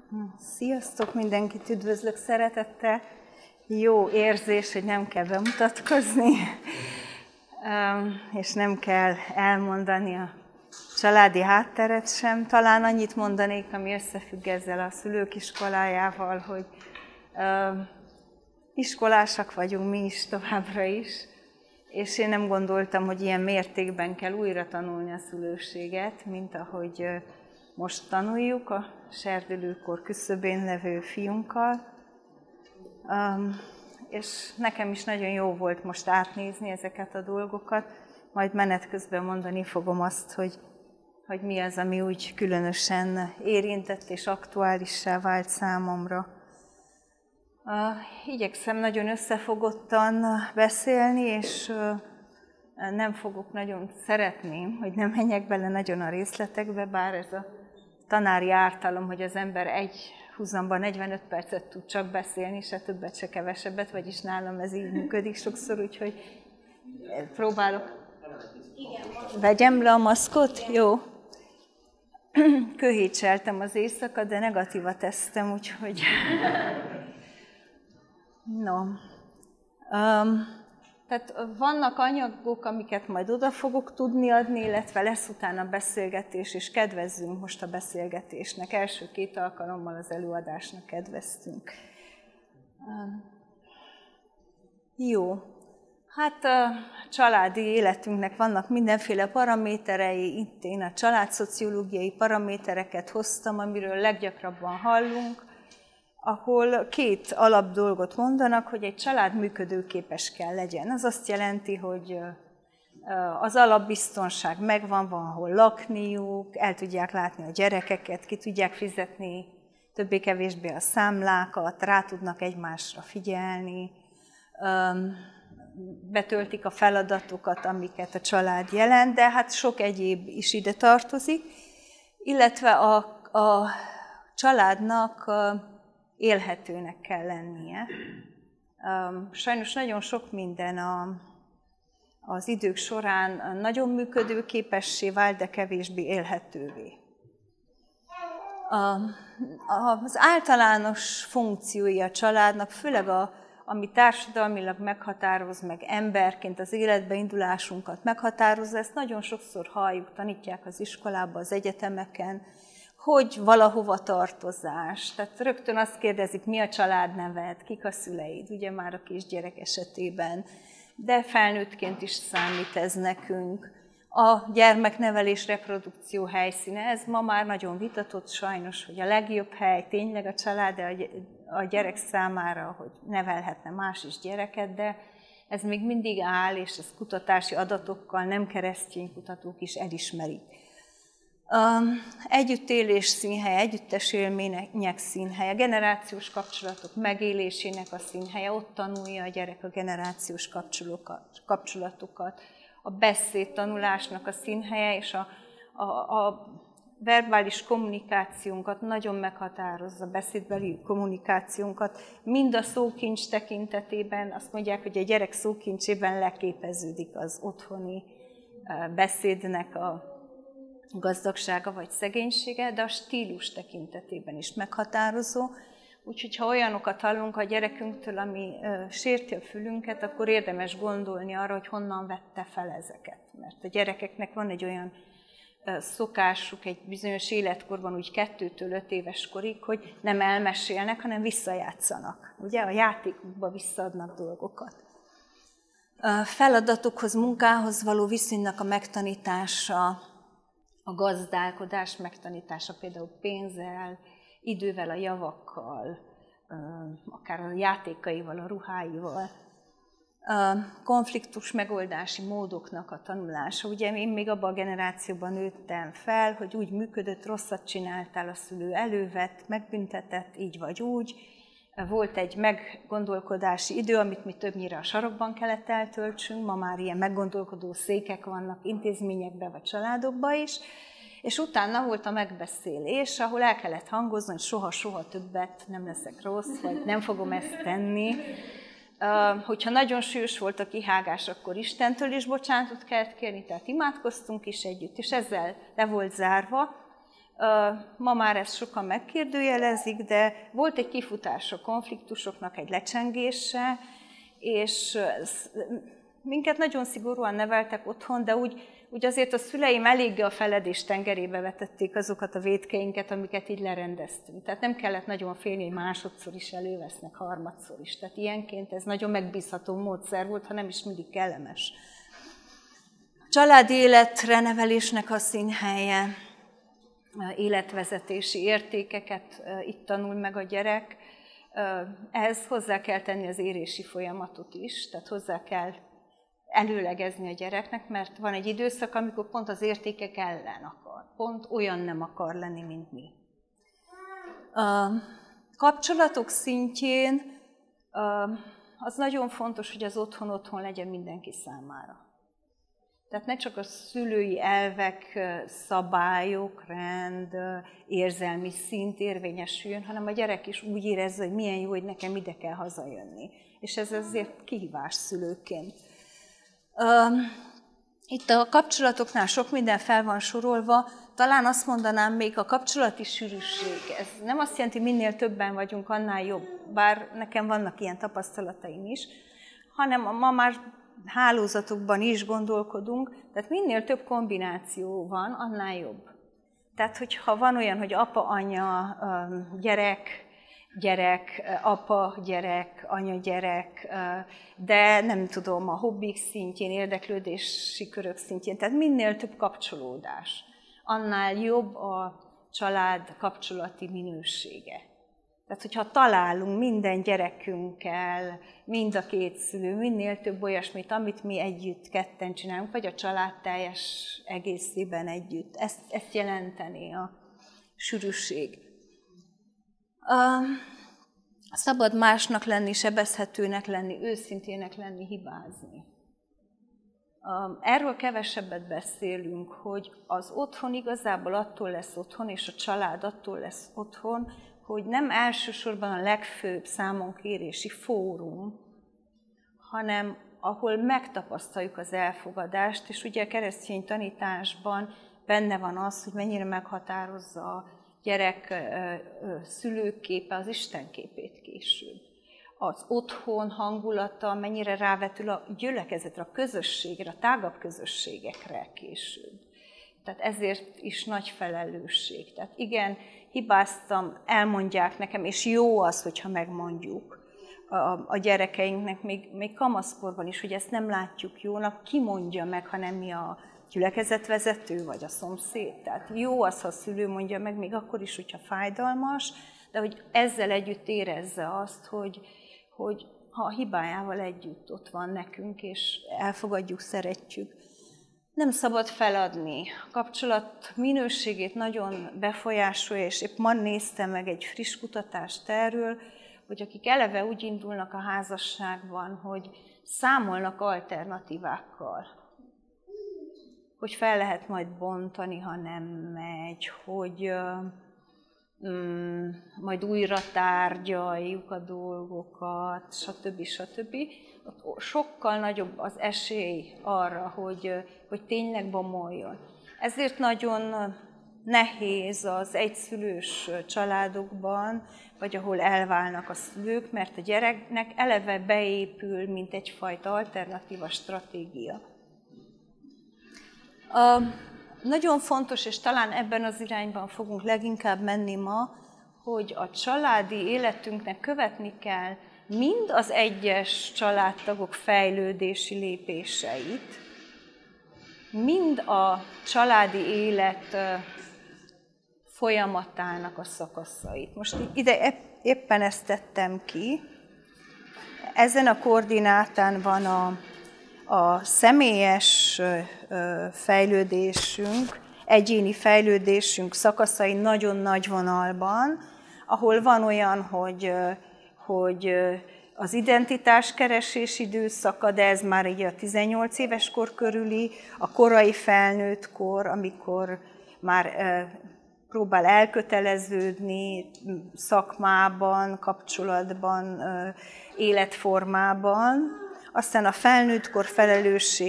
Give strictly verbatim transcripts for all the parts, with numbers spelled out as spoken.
Sziasztok, mindenkit üdvözlök szeretettel. Jó érzés, hogy nem kell bemutatkozni, és nem kell elmondani a családi hátteret sem. Talán annyit mondanék, ami összefügg ezzel a szülők iskolájával, hogy iskolásak vagyunk mi is továbbra is, és én nem gondoltam, hogy ilyen mértékben kell újra tanulni a szülőséget, mint ahogy most tanuljuk a serdülőkor küszöbén levő fiunkkal. Um, és nekem is nagyon jó volt most átnézni ezeket a dolgokat, majd menet közben mondani fogom azt, hogy, hogy mi az, ami úgy különösen érintett és aktuálissá vált számomra. Uh, igyekszem nagyon összefogottan beszélni, és uh, nem fogok nagyon szeretni, hogy nem menjek bele nagyon a részletekbe, bár ez a tanári ártalom, hogy az ember egy húzamban negyvenöt percet tud csak beszélni, se többet, se kevesebbet, vagyis nálam ez így működik sokszor, úgyhogy próbálok. Vegyem le a maszkot? Jó. Köhécseltem az éjszaka, de negatív a tesztem, úgyhogy... No. Um, tehát vannak anyagok, amiket majd oda fogok tudni adni, illetve lesz utána beszélgetés, és kedvezzünk most a beszélgetésnek. Első két alkalommal az előadásnak kedveztünk. Um, jó. Hát a családi életünknek vannak mindenféle paraméterei. Itt én a családszociológiai paramétereket hoztam, amiről leggyakrabban hallunk, ahol két alapdolgot mondanak, hogy egy család működőképes kell legyen. Az azt jelenti, hogy az alapbiztonság megvan, van hol lakniuk, el tudják látni a gyerekeket, ki tudják fizetni többé-kevésbé a számlákat, rá tudnak egymásra figyelni, betöltik a feladatokat, amiket a család jelent, de hát sok egyéb is ide tartozik, illetve a, a családnak élhetőnek kell lennie. Sajnos nagyon sok minden a, az idők során nagyon működőképessé vált, de kevésbé élhetővé. Az általános funkciói a családnak, főleg a, ami társadalmilag meghatároz, meg emberként az életbe indulásunkat meghatározza, ezt nagyon sokszor halljuk, tanítják az iskolában, az egyetemeken, hogy valahova tartozás. Tehát rögtön azt kérdezik, mi a családneved, kik a szüleid, ugye már a kisgyerek esetében, de felnőttként is számít ez nekünk. A gyermeknevelés reprodukció helyszíne, ez ma már nagyon vitatott sajnos, hogy a legjobb hely tényleg a család, de a gyerek számára, hogy nevelhetne más is gyereket, de ez még mindig áll, és ez kutatási adatokkal nem keresztény kutatók is elismerik. Um, együttélés színhelye, együttes élmények színhelye, generációs kapcsolatok megélésének a színhelye, ott tanulja a gyerek a generációs kapcsolatokat, a beszédtanulásnak a színhelye, és a, a, a verbális kommunikációnkat nagyon meghatározza, a beszédbeli kommunikációnkat, mind a szókincs tekintetében, azt mondják, hogy a gyerek szókincsében leképeződik az otthoni beszédnek a gazdagsága vagy szegénysége, de a stílus tekintetében is meghatározó. Úgyhogy ha olyanokat hallunk a gyerekünktől, ami ö, sérti a fülünket, akkor érdemes gondolni arra, hogy honnan vette fel ezeket. Mert a gyerekeknek van egy olyan ö, szokásuk egy bizonyos életkorban, úgy kettőtől öt éves korig, hogy nem elmesélnek, hanem visszajátszanak. Ugye a játékukba visszaadnak dolgokat. A feladatokhoz, munkához való viszonynak a megtanítása, a gazdálkodás megtanítása például pénzzel, idővel, a javakkal, akár a játékaival, a ruháival. A konfliktus megoldási módoknak a tanulása. Ugye én még abban a generációban nőttem fel, hogy úgy működött, rosszat csináltál, a szülő elővett, megbüntetett, így vagy úgy. Volt egy meggondolkodási idő, amit mi többnyire a sarokban kellett eltöltsünk, ma már ilyen meggondolkodó székek vannak intézményekben vagy családokban is, és utána volt a megbeszélés, ahol el kellett hangozni, hogy soha-soha többet nem leszek rossz, vagy nem fogom ezt tenni. Hogyha nagyon sűrűs volt a kihágás, akkor Istentől is bocsánatot kellett kérni, tehát imádkoztunk is együtt, és ezzel le volt zárva. Ma már ezt sokan megkérdőjelezik, de volt egy kifutás a konfliktusoknak, egy lecsengése, és minket nagyon szigorúan neveltek otthon, de úgy, úgy azért a szüleim eléggé a feledés tengerébe vetették azokat a vétkeinket, amiket így lerendeztünk. Tehát nem kellett nagyon félni, hogy másodszor is elővesznek, harmadszor is. Tehát ilyenként ez nagyon megbízható módszer volt, ha nem is mindig kellemes. Családi életre nevelésnek a színhelye, életvezetési értékeket itt tanul meg a gyerek. Ehhez hozzá kell tenni az érési folyamatot is, tehát hozzá kell előlegezni a gyereknek, mert van egy időszak, amikor pont az értékek ellen akar, pont olyan nem akar lenni, mint mi. A kapcsolatok szintjén az nagyon fontos, hogy az otthon otthon legyen mindenki számára. Tehát ne csak a szülői elvek, szabályok, rend, érzelmi szint érvényesüljön, hanem a gyerek is úgy érezze, hogy milyen jó, hogy nekem ide kell hazajönni. És ez azért kihívás szülőként. Itt a kapcsolatoknál sok minden fel van sorolva, talán azt mondanám még a kapcsolati sűrűség. Ez nem azt jelenti, hogy minél többen vagyunk, annál jobb, bár nekem vannak ilyen tapasztalataim is, hanem ma már hálózatokban is gondolkodunk, tehát minél több kombináció van, annál jobb. Tehát, hogyha van olyan, hogy apa, anya, gyerek, gyerek, apa, gyerek, anya, gyerek, de nem tudom, a hobbik szintjén, érdeklődési körök szintjén, tehát minél több kapcsolódás, annál jobb a család kapcsolati minősége. Tehát, hogyha találunk minden gyerekünkkel, mind a két szülő, minél több olyasmit, amit mi együtt ketten csinálunk, vagy a család teljes egészében együtt, ezt, ezt jelenteni a sűrűség. Uh, szabad másnak lenni, sebezhetőnek lenni, őszintének lenni, hibázni. Uh, erről kevesebbet beszélünk, hogy az otthon igazából attól lesz otthon, és a család attól lesz otthon, hogy nem elsősorban a legfőbb számonkérési fórum, hanem ahol megtapasztaljuk az elfogadást, és ugye a keresztény tanításban benne van az, hogy mennyire meghatározza a gyerek szülőképe az Isten képét később. Az otthon hangulata mennyire rávetül a gyülekezetre, a közösségre, a tágabb közösségekre később. Tehát ezért is nagy felelősség. Tehát igen, hibáztam, elmondják nekem, és jó az, hogyha megmondjuk a, a gyerekeinknek, még, még kamaszkorban is, hogy ezt nem látjuk jónak, ki mondja meg, ha nem mi a gyülekezetvezető, vagy a szomszéd. Tehát jó az, ha a szülő mondja meg, még akkor is, hogyha fájdalmas, de hogy ezzel együtt érezze azt, hogy, hogy ha a hibájával együtt ott van nekünk, és elfogadjuk, szeretjük. Nem szabad feladni. A kapcsolat minőségét nagyon befolyásolja, és épp ma néztem meg egy friss kutatást erről, hogy akik eleve úgy indulnak a házasságban, hogy számolnak alternatívákkal, hogy fel lehet majd bontani, ha nem megy, hogy um, majd újra tárgyaljuk a dolgokat, stb. stb. Sokkal nagyobb az esély arra, hogy, hogy tényleg bomoljon. Ezért nagyon nehéz az egyszülős családokban, vagy ahol elválnak a szülők, mert a gyereknek eleve beépül, mint egyfajta alternatíva stratégia. A, nagyon fontos, és talán ebben az irányban fogunk leginkább menni ma, hogy a családi életünknek követni kell mind az egyes családtagok fejlődési lépéseit, mind a családi élet folyamatának a szakaszait. Most ide éppen ezt tettem ki. Ezen a koordinátán van a, a személyes fejlődésünk, egyéni fejlődésünk szakaszai nagyon nagy vonalban, ahol van olyan, hogy hogy az identitáskeresés időszaka, de ez már így a tizennyolc éves kor körüli, a korai felnőtt kor, amikor már próbál elköteleződni szakmában, kapcsolatban, életformában. Aztán a felnőttkor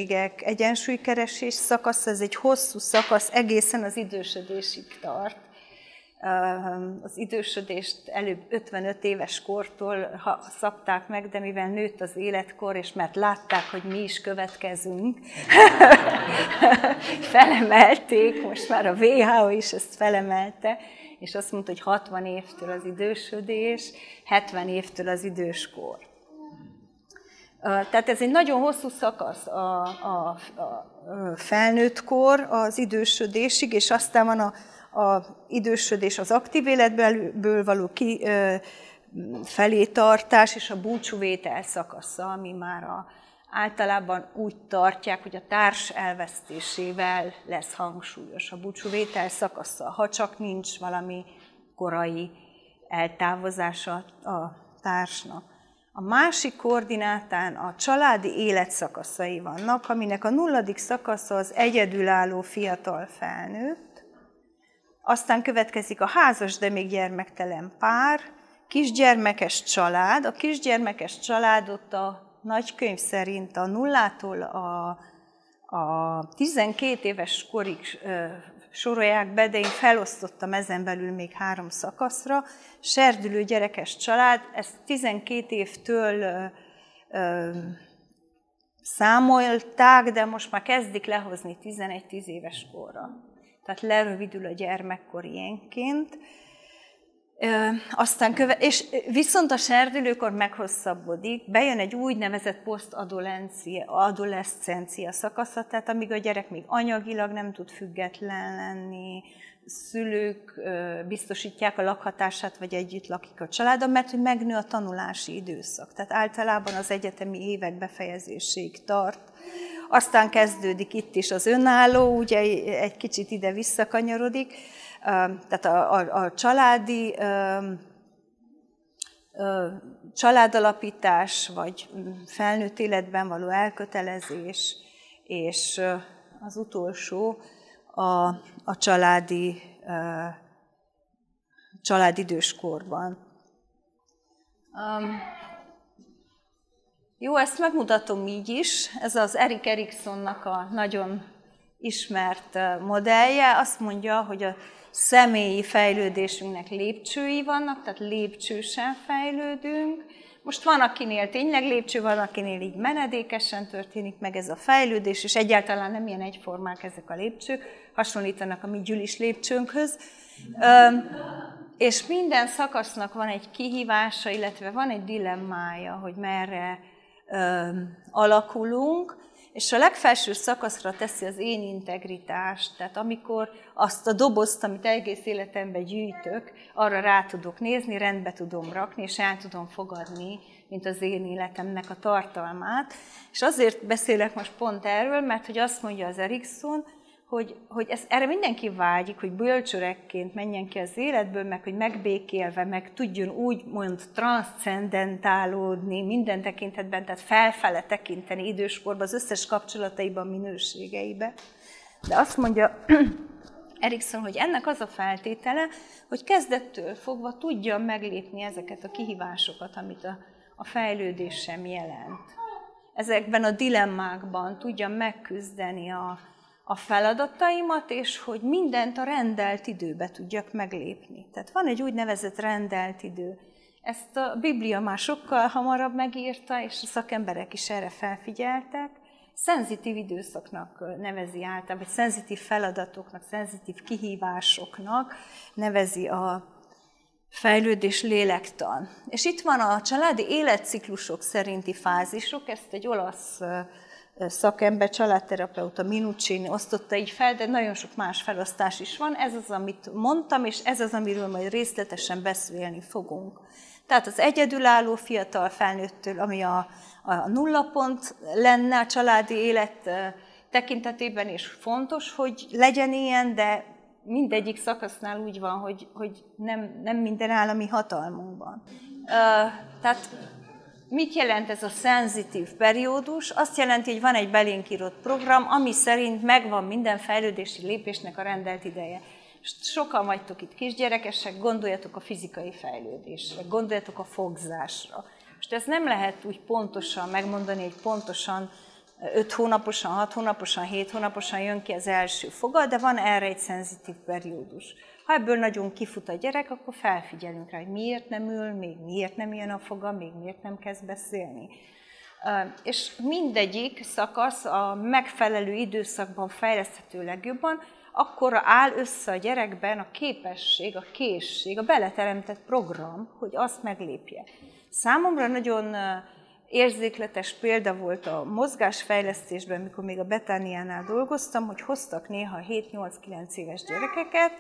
felelősségek, egyensúlykeresés szakasz, ez egy hosszú szakasz, egészen az idősödésig tart. Az idősödést előbb ötvenöt éves kortól szabták meg, de mivel nőtt az életkor, és mert látták, hogy mi is következünk, felemelték, most már a vé há o is ezt felemelte, és azt mondta, hogy hatvan évtől az idősödés, hetven évtől az időskor. Tehát ez egy nagyon hosszú szakasz a, a, a felnőtt kor az idősödésig, és aztán van a az idősödés, az aktív életből való ki, ö, felé tartás, és a búcsúvétel szakasza, ami már a, általában úgy tartják, hogy a társ elvesztésével lesz hangsúlyos a búcsúvétel szakasza, ha csak nincs valami korai eltávozása a társnak. A másik koordinátán a családi életszakaszai vannak, aminek a nulladik szakasza az egyedülálló fiatal felnőtt, aztán következik a házas, de még gyermektelen pár, kisgyermekes család. A kisgyermekes családot a nagykönyv szerint a nullától a, a tizenkét éves korig ö, sorolják be, de én felosztottam ezen belül még három szakaszra. Serdülő gyerekes család, ezt tizenkét évtől ö, ö, számolták, de most már kezdik lehozni tizenegy-tíz éves korra. Tehát lerövidül a gyermekkor ilyenként. Aztán köve, és viszont a serdülőkor meghosszabbodik, bejön egy úgynevezett posztadolescencia szakasza, tehát amíg a gyerek még anyagilag nem tud független lenni, szülők biztosítják a lakhatását, vagy együtt lakik a családon, mert hogy megnő a tanulási időszak. Tehát általában az egyetemi évek befejezéséig tart. Aztán kezdődik itt is az önálló, ugye egy kicsit ide visszakanyarodik, tehát a, a, a családi családalapítás, vagy felnőtt életben való elkötelezés, és az utolsó a, a családi, családidőskorban. Um, Jó, ezt megmutatom így is. Ez az Erik Eriksonnak a nagyon ismert modellje. Azt mondja, hogy a személyi fejlődésünknek lépcsői vannak, tehát lépcsősen fejlődünk. Most van, akinél tényleg lépcső, van, akinél így menedékesen történik meg ez a fejlődés, és egyáltalán nem ilyen egyformák ezek a lépcsők, hasonlítanak a mi gyülis lépcsőnkhöz. És minden szakasznak van egy kihívása, illetve van egy dilemmája, hogy merre ö, alakulunk, és a legfelső szakaszra teszi az én integritást, tehát amikor azt a dobozt, amit egész életemben gyűjtök, arra rá tudok nézni, rendbe tudom rakni, és el tudom fogadni, mint az én életemnek a tartalmát. És azért beszélek most pont erről, mert hogy azt mondja az Erikson, hogy, hogy ez, erre mindenki vágyik, hogy bölcsörekként menjen ki az életből, meg hogy megbékélve, meg tudjon úgymond transzcendentálódni minden tekintetben, tehát felfele tekinteni időskorban, az összes kapcsolataiban, minőségeibe. De azt mondja Erikson, hogy ennek az a feltétele, hogy kezdettől fogva tudjam meglépni ezeket a kihívásokat, amit a, a fejlődés sem jelent. Ezekben a dilemmákban tudjam megküzdeni a a feladataimat, és hogy mindent a rendelt időbe tudjak meglépni. Tehát van egy úgynevezett rendelt idő. Ezt a Biblia már sokkal hamarabb megírta, és a szakemberek is erre felfigyeltek. Szenzitív időszaknak nevezi általában, vagy szenzitív feladatoknak, szenzitív kihívásoknak nevezi a fejlődés lélektan. És itt van a családi életciklusok szerinti fázisok, ezt egy olasz szakember, családterapeuta Minuccini osztotta így fel, de nagyon sok más felosztás is van. Ez az, amit mondtam, és ez az, amiről majd részletesen beszélni fogunk. Tehát az egyedülálló fiatal felnőttől, ami a, a nulla pont lenne a családi élet tekintetében, és fontos, hogy legyen ilyen, de mindegyik szakasznál úgy van, hogy, hogy nem, nem minden állami hatalmunkban. Uh, tehát mit jelent ez a szenzitív periódus? Azt jelenti, hogy van egy belénk írott program, ami szerint megvan minden fejlődési lépésnek a rendelt ideje. Sokan vagytok itt kisgyerekesek, gondoljatok a fizikai fejlődésre, gondoljatok a fogzásra. Most ez nem lehet úgy pontosan megmondani, hogy pontosan öt hónaposan, hat hónaposan, hét hónaposan jön ki az első fogal, de van erre egy szenzitív periódus. Ha ebből nagyon kifut a gyerek, akkor felfigyelünk rá, hogy miért nem ül, még miért nem jön a foga, még miért nem kezd beszélni. És mindegyik szakasz a megfelelő időszakban fejleszthető legjobban, akkor áll össze a gyerekben a képesség, a készség, a beleteremtett program, hogy azt meglépje. Számomra nagyon érzékletes példa volt a mozgásfejlesztésben, mikor még a Betániánál dolgoztam, hogy hoztak néha hét-nyolc-kilenc éves gyerekeket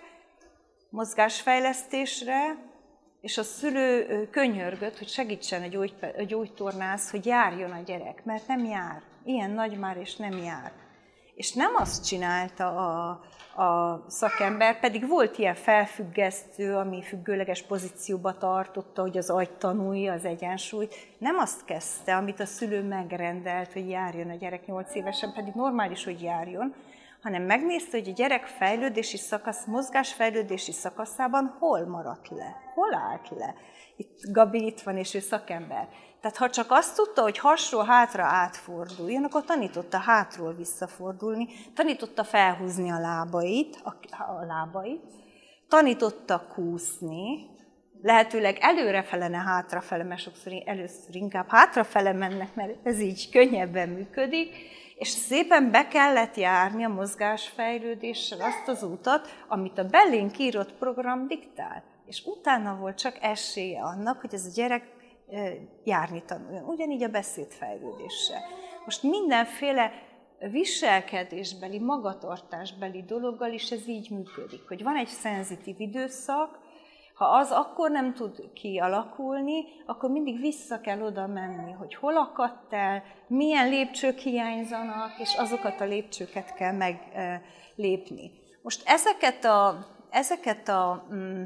mozgásfejlesztésre, és a szülő könyörgött, hogy segítsen a, gyógy, a gyógytornász, hogy járjon a gyerek, mert nem jár. Ilyen nagy már, és nem jár. És nem azt csinálta a, a szakember, pedig volt ilyen felfüggesztő, ami függőleges pozícióba tartotta, hogy az agy tanulja az egyensúlyt. Nem azt kezdte, amit a szülő megrendelt, hogy járjon a gyerek nyolc évesen, pedig normális, hogy járjon, hanem megnézte, hogy a gyerek fejlődési szakasz, mozgásfejlődési szakaszában hol maradt le, hol állt le. Itt Gabi itt van, és ő szakember. Tehát ha csak azt tudta, hogy hasról hátra átforduljon, akkor tanította hátról visszafordulni, tanította felhúzni a lábait, a, a lábait, tanította kúszni, lehetőleg előrefele, ne hátrafele, mert sokszor először inkább hátrafele mennek, mert ez így könnyebben működik, és szépen be kellett járni a mozgásfejlődéssel azt az utat, amit a belénk írott program diktál. És utána volt csak esélye annak, hogy ez a gyerek járni tanuljon. Ugyanígy a beszédfejlődéssel. Most mindenféle viselkedésbeli, magatartásbeli dologgal is ez így működik, hogy van egy szenzitív időszak, ha az akkor nem tud kialakulni, akkor mindig vissza kell oda menni, hogy hol akadt el, milyen lépcsők hiányzanak, és azokat a lépcsőket kell meglépni. Most ezeket a, ezeket a um,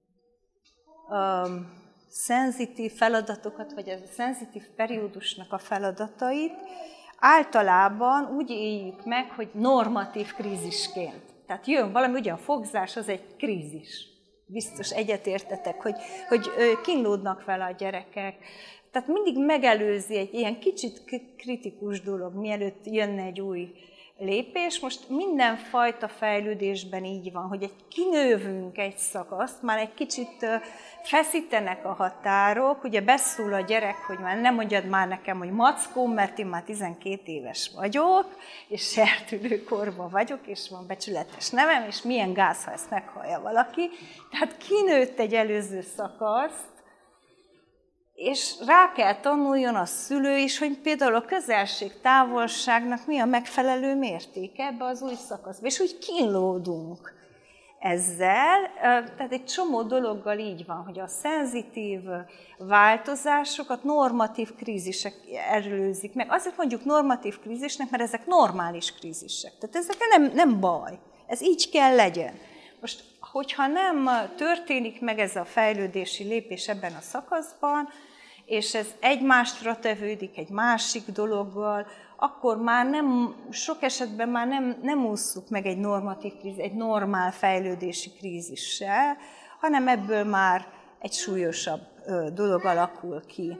um, szenzitív feladatokat, vagy ez a szenzitív periódusnak a feladatait általában úgy éljük meg, hogy normatív krízisként. Tehát jön valami, ugye a fogzás az egy krízis. Biztos egyetértetek, hogy, hogy kínlódnak vele a gyerekek. Tehát mindig megelőzi egy ilyen kicsit kritikus dolog, mielőtt jönne egy új lépés. Most mindenfajta fejlődésben így van, hogy egy kinővünk egy szakaszt, már egy kicsit feszítenek a határok, ugye beszól a gyerek, hogy már nem mondjad már nekem, hogy mackó, mert én már tizenkét éves vagyok, és sertülőkorban vagyok, és van becsületes nevem, és milyen gáz, ha ezt meghallja valaki. Tehát kinőtt egy előző szakaszt, és rá kell tanuljon a szülő is, hogy például a közelség, távolságnak mi a megfelelő mértéke ebbe az új szakaszba, és úgy kínlódunk ezzel. Tehát egy csomó dologgal így van, hogy a szenzitív változásokat normatív krízisek előzik meg. Azért mondjuk normatív krízisnek, mert ezek normális krízisek. Tehát ezek nem, nem baj. Ez így kell legyen. Most, hogyha nem történik meg ez a fejlődési lépés ebben a szakaszban, és ez egymásra tevődik egy másik dologgal, akkor már nem, sok esetben már nem, nem ússzuk meg egy normatív krízis, egy normál fejlődési krízissel, hanem ebből már egy súlyosabb dolog alakul ki.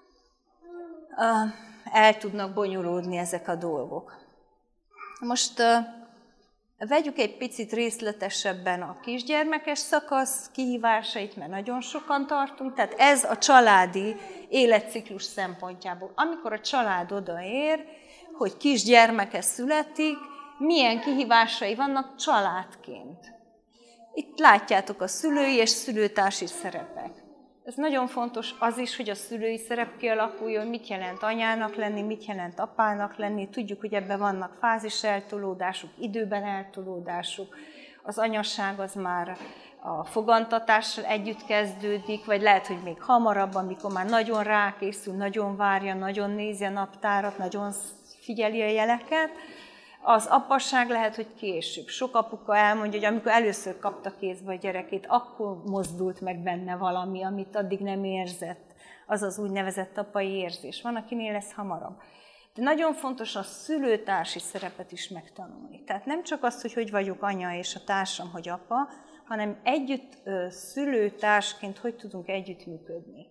El tudnak bonyolódni ezek a dolgok. Most vegyük egy picit részletesebben a kisgyermekes szakasz kihívásait, mert nagyon sokan tartunk. Tehát ez a családi életciklus szempontjából. Amikor a család odaér, hogy kisgyermeke születik, milyen kihívásai vannak családként. Itt látjátok a szülői és szülőtársi szerepek. Ez nagyon fontos az is, hogy a szülői szerep kialakuljon, mit jelent anyának lenni, mit jelent apának lenni. Tudjuk, hogy ebben vannak fázis eltolódások, időben eltolódások. Az anyaság az már a fogantatással együtt kezdődik, vagy lehet, hogy még hamarabb, amikor már nagyon rákészül, nagyon várja, nagyon nézi a naptárat, nagyon figyeli a jeleket. Az apasság lehet, hogy később. Sok apuka elmondja, hogy amikor először kapta kézbe a gyerekét, akkor mozdult meg benne valami, amit addig nem érzett. Az az úgynevezett apai érzés. Van, akinél ez hamarabb. De nagyon fontos a szülőtársi szerepet is megtanulni. Tehát nem csak azt, hogy hogy vagyok anya és a társam, hogy apa, hanem együtt szülőtársként hogy tudunk együttműködni.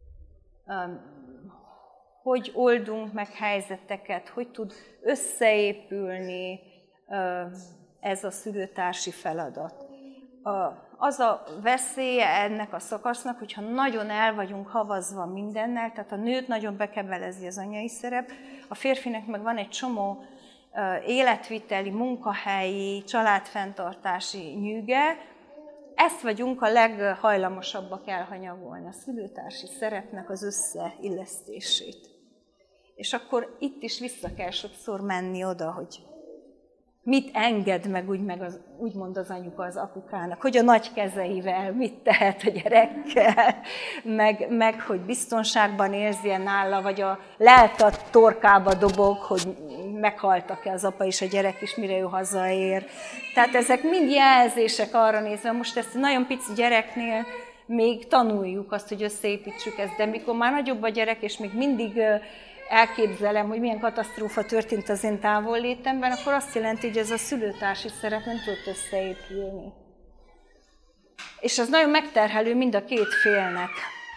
Hogy oldunk meg helyzeteket, hogy tud összeépülni ez a szülőtársi feladat. az a veszélye ennek a szakasznak, hogyha nagyon el vagyunk havazva mindennel, tehát a nőt nagyon bekebelezi az anyai szerep, a férfinek meg van egy csomó életviteli, munkahelyi, családfenntartási nyűge, ezt vagyunk a leghajlamosabbak elhanyagolni, a szülőtársi szerepnek az összeillesztését. És akkor itt is vissza kell sokszor menni oda, hogy mit enged meg, úgy, meg az, úgymond az anyuka az apukának, hogy a nagy kezeivel mit tehet a gyerekkel, meg, meg hogy biztonságban érzi-e nála, vagy a lelkat torkába dobog, hogy meghaltak-e az apa és a gyerek is, mire ő hazaér. Tehát ezek mind jelzések arra nézve, most ezt a nagyon pici gyereknél még tanuljuk azt, hogy összeépítsük ezt, de mikor már nagyobb a gyerek, és még mindig elképzelem, hogy milyen katasztrófa történt az én távollétemben, akkor azt jelenti, hogy ez a szülőtársi szerep nem tudott összeépülni. És az nagyon megterhelő mind a két félnek.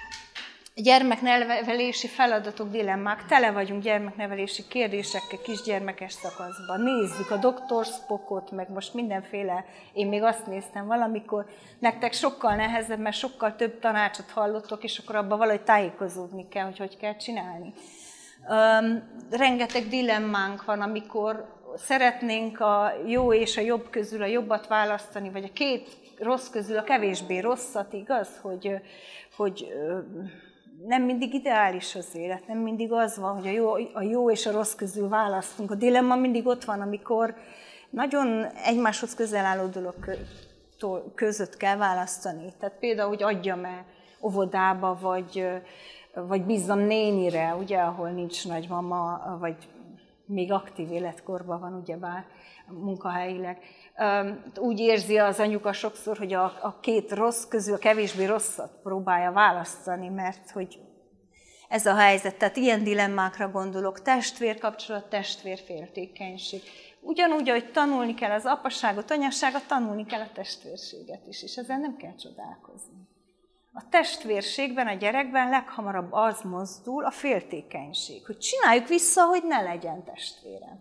Gyermeknevelési feladatok, dilemmák, tele vagyunk gyermeknevelési kérdésekkel kisgyermekes szakaszban. Nézzük a doktor Spockot, meg most mindenféle, én még azt néztem valamikor, nektek sokkal nehezebb, mert sokkal több tanácsot hallottok, és akkor abban valahogy tájékozódni kell, hogy hogy kell csinálni. Um, rengeteg dilemmánk van, amikor szeretnénk a jó és a jobb közül a jobbat választani, vagy a két rossz közül a kevésbé rosszat, igaz, hogy, hogy nem mindig ideális az élet, nem mindig az van, hogy a jó, a jó és a rossz közül választunk. A dilemma mindig ott van, amikor nagyon egymáshoz közel álló dolog között kell választani. Tehát például, hogy adjam-e óvodába, vagy vagy bízzam nénire, ugye, ahol nincs nagymama, vagy még aktív életkorban van, ugyebár munkahelyileg. Úgy érzi az anyuka sokszor, hogy a, a két rossz közül a kevésbé rosszat próbálja választani, mert hogy ez a helyzet. Tehát ilyen dilemmákra gondolok, testvérkapcsolat, testvérféltékenység. Ugyanúgy, ahogy tanulni kell az apaságot, anyasságot, tanulni kell a testvérséget is, és ezzel nem kell csodálkozni. A testvérségben, a gyerekben leghamarabb az mozdul, a féltékenység, hogy csináljuk vissza, hogy ne legyen testvérem.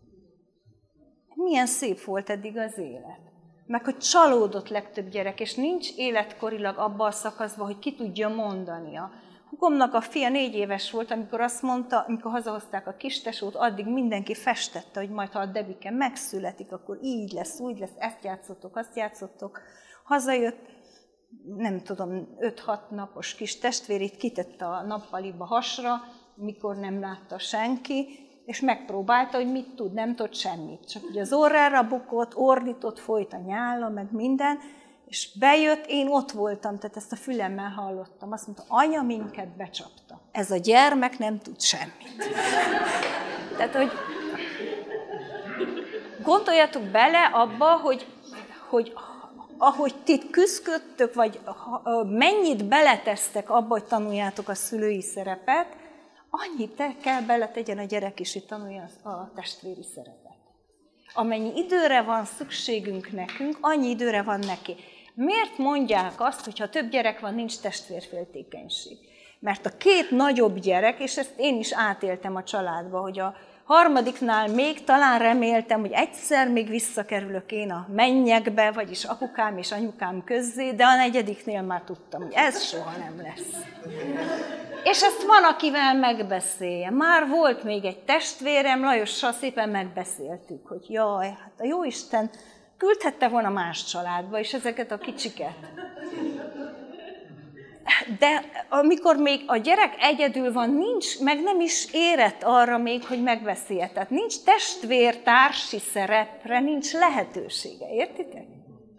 Milyen szép volt eddig az élet. Meg hogy csalódott legtöbb gyerek, és nincs életkorilag abban a szakaszban, hogy ki tudja mondani. A hugomnak a fia négy éves volt, amikor azt mondta, amikor hazahozták a kistesót, addig mindenki festette, hogy majd ha a Debike megszületik, akkor így lesz, úgy lesz, ezt játszottok, azt játszottok. Hazajött, nem tudom, öt-hat napos kis testvérét kitette a nappaliba hasra, mikor nem látta senki, és megpróbálta, hogy mit tud, nem tud semmit. Csak ugye az orrára bukott, ordított, folyt a nyála, meg minden, és bejött, én ott voltam, tehát ezt a fülemmel hallottam. Azt mondta, anya minket becsapta. Ez a gyermek nem tud semmit. Tehát, hogy gondoljatok bele abba, hogy, hogy ahogy ti küzdködtök, vagy mennyit beletesztek abba, hogy tanuljátok a szülői szerepet, annyit kell beletegyen a gyerek is, hogy tanulja a testvéri szerepet. Amennyi időre van szükségünk nekünk, annyi időre van neki. Miért mondják azt, hogy ha több gyerek van, nincs testvérféltékenység? Mert a két nagyobb gyerek, és ezt én is átéltem a családba, hogy a harmadiknál még talán reméltem, hogy egyszer még visszakerülök én a mennyekbe, vagyis apukám és anyukám közzé, de a negyediknél már tudtam, hogy ez soha nem lesz. És ezt van, akivel megbeszéljem. Már volt még egy testvérem, Lajossal szépen megbeszéltük, hogy jaj, hát a jóisten küldhette volna más családba is ezeket a kicsiket. De amikor még a gyerek egyedül van, nincs, meg nem is érett arra még, hogy megbeszélje. Tehát nincs testvértársi szerepre, nincs lehetősége. Értitek?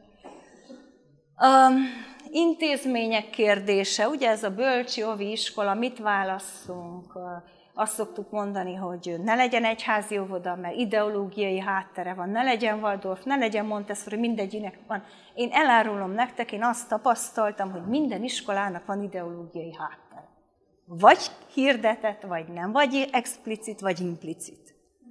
Um, intézmények kérdése, ugye ez a bölcsi ovi iskola, mit válasszunk? Azt szoktuk mondani, hogy ne legyen egyházi óvoda, mert ideológiai háttere van, ne legyen Waldorf, ne legyen Montessori, mindegyinek van. Én elárulom nektek, én azt tapasztaltam, hogy minden iskolának van ideológiai háttere. Vagy hirdetett, vagy nem, vagy explicit, vagy implicit.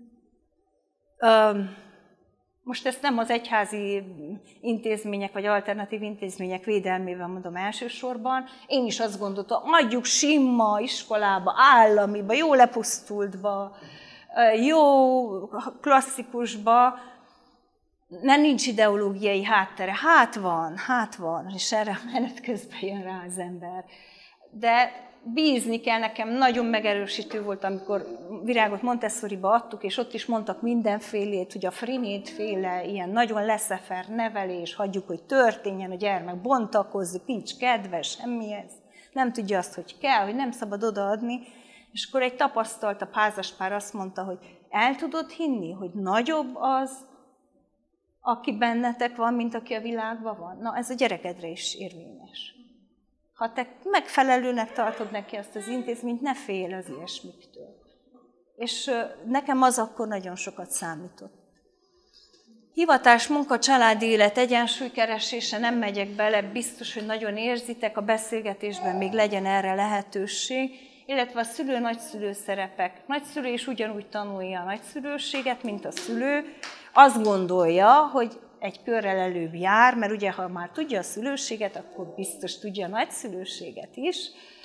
Most ezt nem az egyházi intézmények, vagy alternatív intézmények védelmével mondom elsősorban. Én is azt gondoltam, adjuk simma iskolába, államiba, jó lepusztultba, jó klasszikusba. nem nincs ideológiai háttere. Hát van, hát van, és erre a menet közben jön rá az ember. De bízni kell, nekem nagyon megerősítő volt, amikor virágot Montessoriba adtuk, és ott is mondtak mindenfélét, hogy a Frinét féle ilyen nagyon leszefer nevelés, hagyjuk, hogy történjen, a gyermek bontakozik, nincs kedve, semmihez, nem tudja azt, hogy kell, hogy nem szabad odaadni. És akkor egy tapasztaltabb házaspár azt mondta, hogy el tudod hinni, hogy nagyobb az, aki bennetek van, mint aki a világban van. Na, ez a gyerekedre is érvényes. Ha te megfelelőnek tartod neki ezt az intézményt, ne félj az ilyesmiktől. És nekem az akkor nagyon sokat számított. Hivatás, munka, családi élet, egyensúlykeresése, nem megyek bele, biztos, hogy nagyon érzitek, a beszélgetésben még legyen erre lehetőség, illetve a szülő-nagyszülő szerepek. Nagyszülő is ugyanúgy tanulja a nagyszülőséget, mint a szülő. Azt gondolja, hogy egy körrel előbb jár, mert ugye, ha már tudja a szülőséget, akkor biztos tudja a nagyszülőséget is.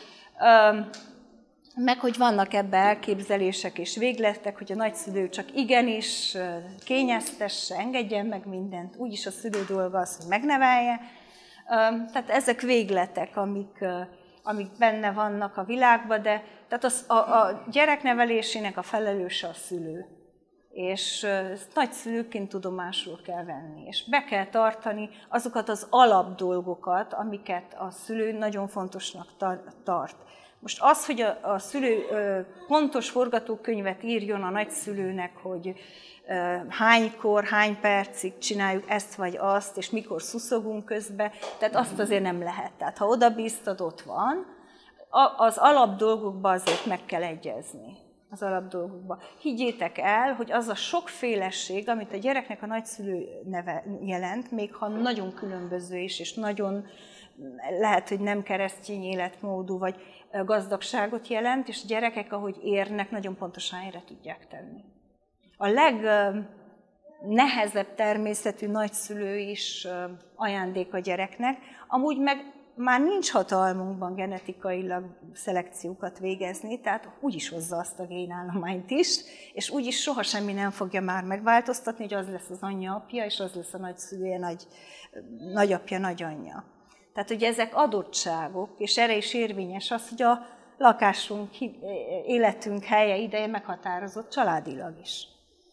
Meg, hogy vannak ebbe elképzelések és végletek, hogy a nagyszülő csak igenis kényeztesse, engedjen meg mindent, úgyis a szülő dolga az, hogy megnevelje. Tehát ezek végletek, amik, amik benne vannak a világban, de tehát az, a, a gyereknevelésének a felelőse a szülő. És ezt nagyszülőként tudomásul kell venni, és be kell tartani azokat az alapdolgokat, amiket a szülő nagyon fontosnak tart. Most az, hogy a, a szülő pontos forgatókönyvet írjon a nagyszülőnek, hogy hánykor, hány percig csináljuk ezt vagy azt, és mikor szuszogunk közbe, tehát azt azért nem lehet. Tehát ha oda bíztad, ott van, az alapdolgokban azért meg kell egyezni. Az alapdolgokba. Higgyétek el, hogy az a sokféleség, amit a gyereknek a nagyszülő neve jelent, még ha nagyon különböző is, és nagyon lehet, hogy nem keresztény életmódú, vagy gazdagságot jelent, és a gyerekek, ahogy érnek, nagyon pontosan helyre tudják tenni. A legnehezebb természetű nagyszülő is ajándék a gyereknek, amúgy meg már nincs hatalmunkban genetikailag szelekciókat végezni, tehát úgyis hozza azt a génállományt is, és úgyis soha semmi nem fogja már megváltoztatni, hogy az lesz az anyja apja, és az lesz a nagyszülője, nagy, nagyapja, nagyanyja. Tehát ugye ezek adottságok, és erre is érvényes az, hogy a lakásunk, életünk helye, ideje meghatározott családilag is.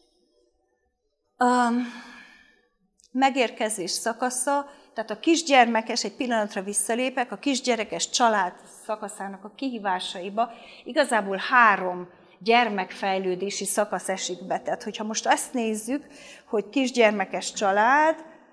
A megérkezés szakasza, tehát a kisgyermekes, egy pillanatra visszalépek, a kisgyerekes család szakaszának a kihívásaiba igazából három gyermekfejlődési szakasz esik be. Tehát, hogyha most ezt nézzük, hogy kisgyermekes család,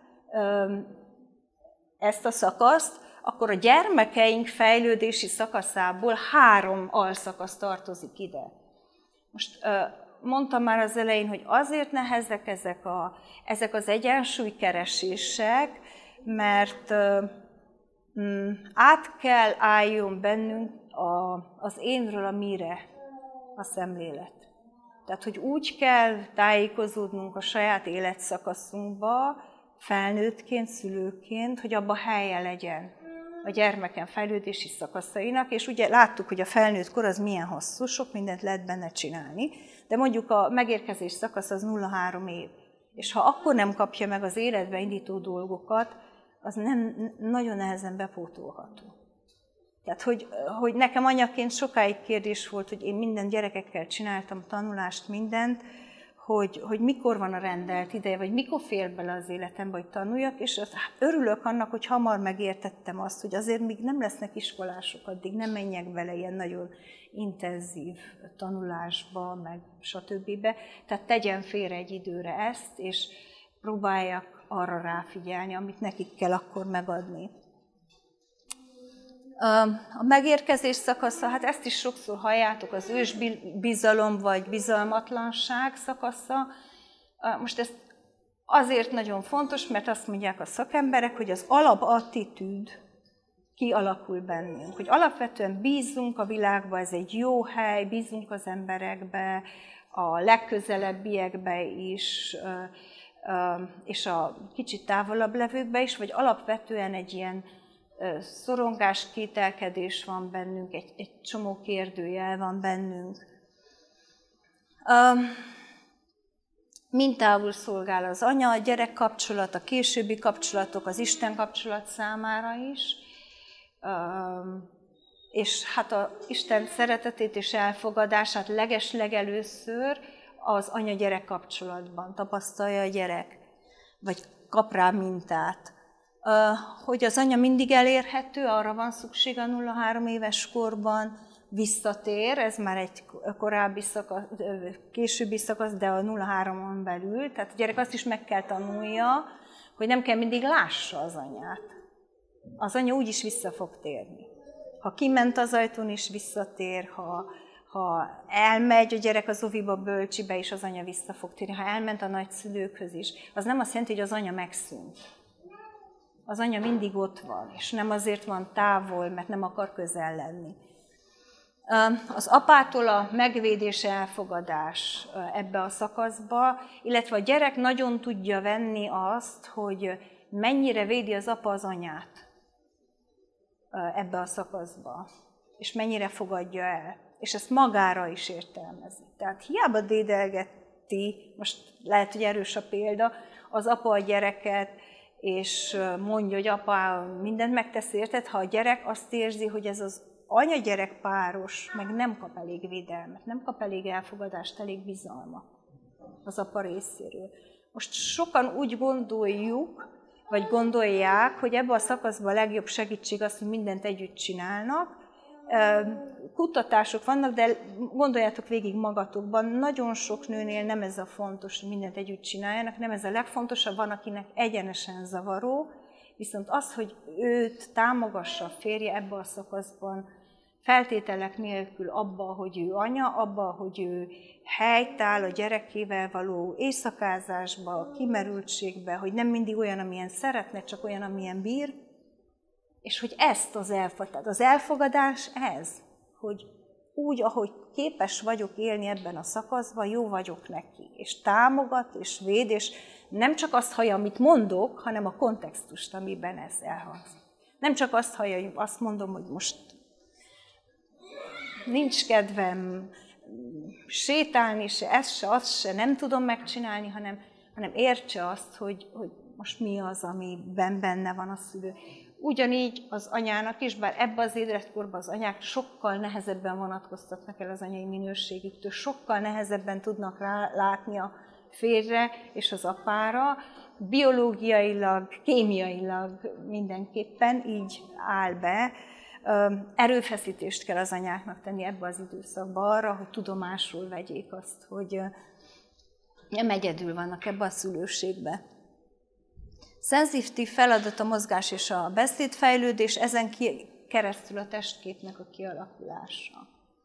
ezt a szakaszt, akkor a gyermekeink fejlődési szakaszából három alszakasz tartozik ide. Most mondtam már az elején, hogy azért nehezek ezek, a, ezek az egyensúlykeresések, mert mm, át kell álljon bennünk a, az énről a mire a szemlélet. Tehát, hogy úgy kell tájékozódnunk a saját életszakaszunkba, felnőttként, szülőként, hogy abba helye legyen a gyermeken fejlődési szakaszainak, és ugye láttuk, hogy a felnőtt kor az milyen hosszú, sok mindent lehet benne csinálni, de mondjuk a megérkezés szakasz az nulla-három év. És ha akkor nem kapja meg az életbe indító dolgokat, az nem nagyon nehezen bepótolható. Tehát, hogy, hogy nekem anyaként sokáig kérdés volt, hogy én minden gyerekekkel csináltam tanulást, mindent, hogy, hogy mikor van a rendelt ideje, vagy mikor fér bele az életembe, hogy tanuljak, és örülök annak, hogy hamar megértettem azt, hogy azért még nem lesznek iskolások, addig nem menjek bele ilyen nagyon intenzív tanulásba, meg stb. Tehát tegyen félre egy időre ezt, és próbáljak arra ráfigyelni, amit nekik kell akkor megadni. A megérkezés szakasza, hát ezt is sokszor halljátok, az ősbizalom vagy bizalmatlanság szakasza. Most ez azért nagyon fontos, mert azt mondják a szakemberek, hogy az alapattitűd kialakul bennünk. Hogy alapvetően bízunk a világba, ez egy jó hely, bízunk az emberekbe, a legközelebbiekbe is, és a kicsit távolabb levőkbe is, vagy alapvetően egy ilyen szorongás, kételkedés van bennünk, egy, egy csomó kérdőjel van bennünk. mintául szolgál az anya-gyerek kapcsolat, a későbbi kapcsolatok, az Isten kapcsolat számára is, és hát az Isten szeretetét és elfogadását leges-legelőször az anya-gyerek kapcsolatban tapasztalja a gyerek, vagy kap rá mintát. Hogy az anya mindig elérhető, arra van szükség a nulla-három éves korban, visszatér, ez már egy korábbi szakasz, későbbi szakasz, de a nulla-háromon belül, tehát a gyerek azt is meg kell tanulja, hogy nem kell mindig lássa az anyát. Az anya úgyis vissza fog térni. Ha kiment az ajtón is visszatér, ha, ha elmegy a gyerek az oviba, bölcsibe, és az anya vissza fog térni, ha elment a nagyszülőkhöz is, az nem azt jelenti, hogy az anya megszűnt. Az anya mindig ott van, és nem azért van távol, mert nem akar közel lenni. Az apától a megvédés, elfogadás ebbe a szakaszba, illetve a gyerek nagyon tudja venni azt, hogy mennyire védi az apa az anyát ebbe a szakaszba, és mennyire fogadja el, és ezt magára is értelmezi. Tehát hiába dédelgeti, most lehet, hogy erős a példa, az apa a gyereket, és mondja, hogy apa mindent megtesz érted, ha a gyerek azt érzi, hogy ez az anya-gyerek páros, meg nem kap elég védelmet, nem kap elég elfogadást, elég bizalmat az apa részéről. Most sokan úgy gondoljuk, vagy gondolják, hogy ebben a szakaszban a legjobb segítség az, hogy mindent együtt csinálnak. Kutatások vannak, de gondoljátok végig magatokban, nagyon sok nőnél nem ez a fontos, hogy mindent együtt csináljanak, nem ez a legfontosabb, van, akinek egyenesen zavaró, viszont az, hogy őt támogassa a férje ebben a szakaszban, feltételek nélkül abba, hogy ő anya, abba, hogy ő helytáll a gyerekével való éjszakázásba, kimerültségbe, hogy nem mindig olyan, amilyen szeretne, csak olyan, amilyen bír, és hogy ezt az elfogadás, az elfogadás ez, hogy úgy, ahogy képes vagyok élni ebben a szakaszban, jó vagyok neki, és támogat, és véd, és nem csak azt hallja, amit mondok, hanem a kontextust, amiben ez elhangzik. Nem csak azt hallja, hogy azt mondom, hogy most nincs kedvem sétálni, se ezt se, azt se nem tudom megcsinálni, hanem, hanem értse azt, hogy, hogy most mi az, amiben benne van a szülő. Ugyanígy az anyának is, bár ebben az életkorban az anyák sokkal nehezebben vonatkoztatnak el az anyai minőségüktől, sokkal nehezebben tudnak rá látni a férjre és az apára, biológiailag, kémiailag mindenképpen így áll be. Erőfeszítést kell az anyáknak tenni ebbe az időszakban arra, hogy tudomásul vegyék azt, hogy nem egyedül vannak ebbe a szülőségbe. Szenzitív feladat a mozgás és a beszédfejlődés, ezen keresztül a testképnek a kialakulása.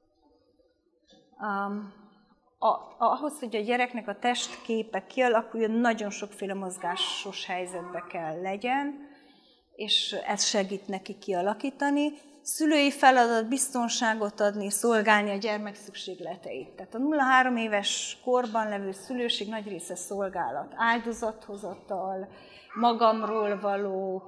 Um, a, ahhoz, hogy a gyereknek a testképe kialakuljon, nagyon sokféle mozgásos helyzetbe kell legyen, és ez segít neki kialakítani. Szülői feladat biztonságot adni, szolgálni a gyermek szükségleteit. Tehát a nulla-három éves korban levő szülőség nagy része szolgálat, áldozathozatal, magamról való,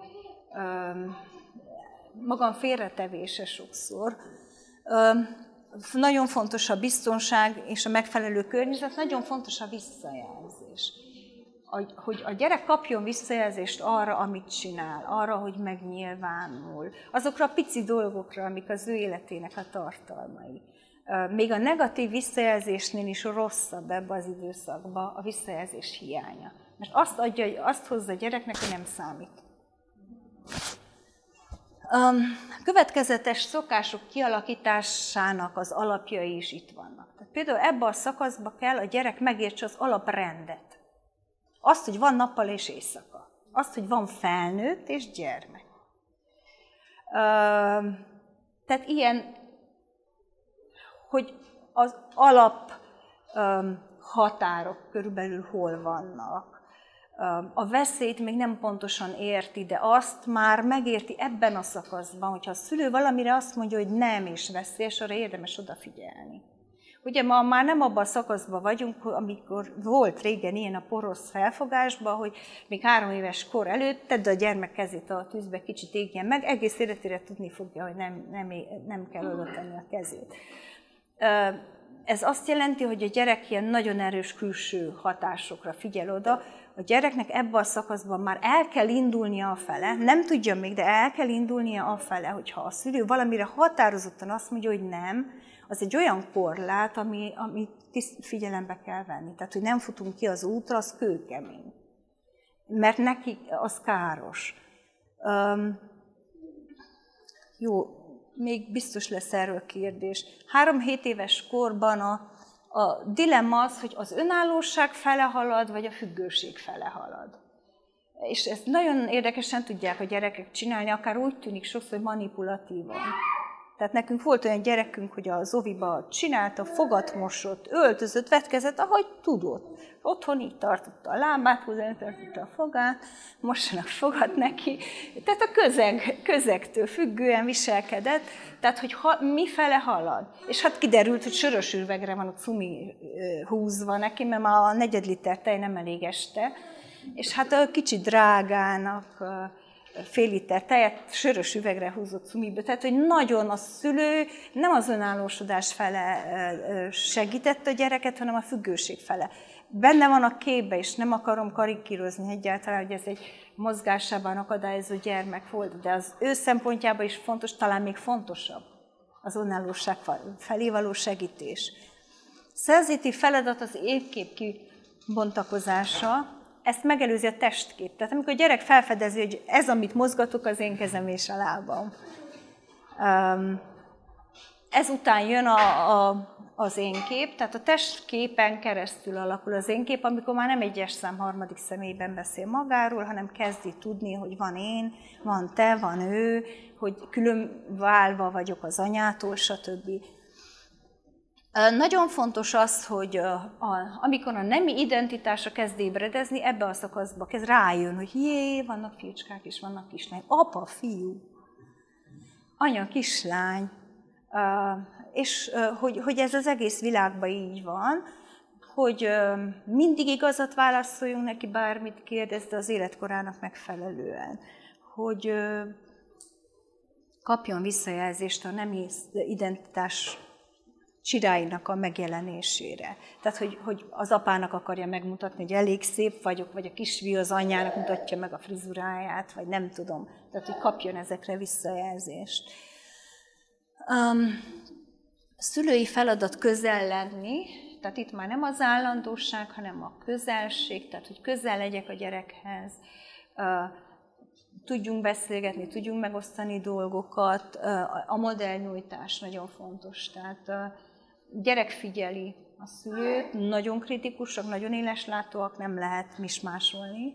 magam félretevése sokszor. Nagyon fontos a biztonság és a megfelelő környezet, nagyon fontos a visszajelzés. Hogy a gyerek kapjon visszajelzést arra, amit csinál, arra, hogy megnyilvánul, azokra a pici dolgokra, amik az ő életének a tartalmai. Még a negatív visszajelzésnél is rosszabb ebbe az időszakba a visszajelzés hiánya. Mert azt adja, azt hozza a gyereknek, hogy nem számít. A következetes szokások kialakításának az alapjai is itt vannak. Tehát például ebbe a szakaszba kell a gyerek megértse az alaprendet. Azt, hogy van nappal és éjszaka. Azt, hogy van felnőtt és gyermek. Tehát ilyen, hogy az alap határok körülbelül hol vannak. A veszélyt még nem pontosan érti, de azt már megérti ebben a szakaszban, hogyha a szülő valamire azt mondja, hogy nem és veszélyes, arra érdemes odafigyelni. Ugye ma már nem abban a szakaszban vagyunk, amikor volt régen ilyen a porosz felfogásban, hogy még három éves kor előtt tedd a gyermek kezét a tűzbe, kicsit égjen meg, egész életére tudni fogja, hogy nem, nem, nem kell oda tenni a kezét. Ez azt jelenti, hogy a gyerek ilyen nagyon erős külső hatásokra figyel oda. A gyereknek ebben a szakaszban már el kell indulnia afele, nem tudja még, de el kell indulnia afele, hogyha a szülő valamire határozottan azt mondja, hogy nem, az egy olyan korlát, ami, amit figyelembe kell venni. Tehát, hogy nem futunk ki az útra, az kőkemény. Mert neki az káros. Um, jó, még biztos lesz erről kérdés. Három-hét éves korban a, a dilemma az, hogy az önállóság fele halad, vagy a függőség fele halad. És ezt nagyon érdekesen tudják a gyerekek csinálni, akár úgy tűnik sokszor, hogy manipulatívan. Tehát nekünk volt olyan gyerekünk, hogy az oviba csinálta, fogat mosott, öltözött, vetkezett, ahogy tudott. Otthon így tartotta a lábát, hozzá tartotta a fogát, mossanak fogat neki. Tehát a közeg, közegtől függően viselkedett, tehát hogy ha, mifele halad. És hát kiderült, hogy sörös üvegre van a cumi húzva neki, mert már a negyed liter tej nem elég este. És hát a kicsi drágának fél liter tejet sörös üvegre húzott cumibe. Tehát, hogy nagyon a szülő nem az önállósodás fele segített a gyereket, hanem a függőség fele. Benne van a képbe, és nem akarom karikírozni egyáltalán, hogy ez egy mozgásában akadályozó gyermek volt, de az ő szempontjában is fontos, talán még fontosabb az önállóság felé való segítés. Szenzitív feladat az évkép kibontakozása, ezt megelőzi a testkép. Tehát amikor a gyerek felfedezi, hogy ez, amit mozgatok, az én kezem és a lábam. Ezután jön a, a, az én kép, tehát a testképen keresztül alakul az én kép, amikor már nem egyes szám harmadik személyben beszél magáról, hanem kezdi tudni, hogy van én, van te, van ő, hogy külön válva vagyok az anyától, stb. Nagyon fontos az, hogy a, a, amikor a nemi identitása kezd ébredezni, ebbe a szakaszba kezd rájön, hogy jé, vannak fiúcskák és vannak kislányok. Apa, fiú, anya, kislány. És hogy, hogy ez az egész világban így van, hogy mindig igazat válaszoljunk neki, bármit kérdez, de az életkorának megfelelően. Hogy kapjon visszajelzést a nemi identitás csiráinak a megjelenésére. Tehát, hogy, hogy az apának akarja megmutatni, hogy elég szép vagyok, vagy a kisfiú az anyjának mutatja meg a frizuráját, vagy nem tudom. Tehát, hogy kapjon ezekre visszajelzést. Um, szülői feladat közel lenni, tehát itt már nem az állandóság, hanem a közelség, tehát, hogy közel legyek a gyerekhez, uh, tudjunk beszélgetni, tudjunk megosztani dolgokat, uh, a modellnyújtás nagyon fontos, tehát uh, gyerek figyeli a szülőt, nagyon kritikusak, nagyon éleslátóak, nem lehet mismásolni.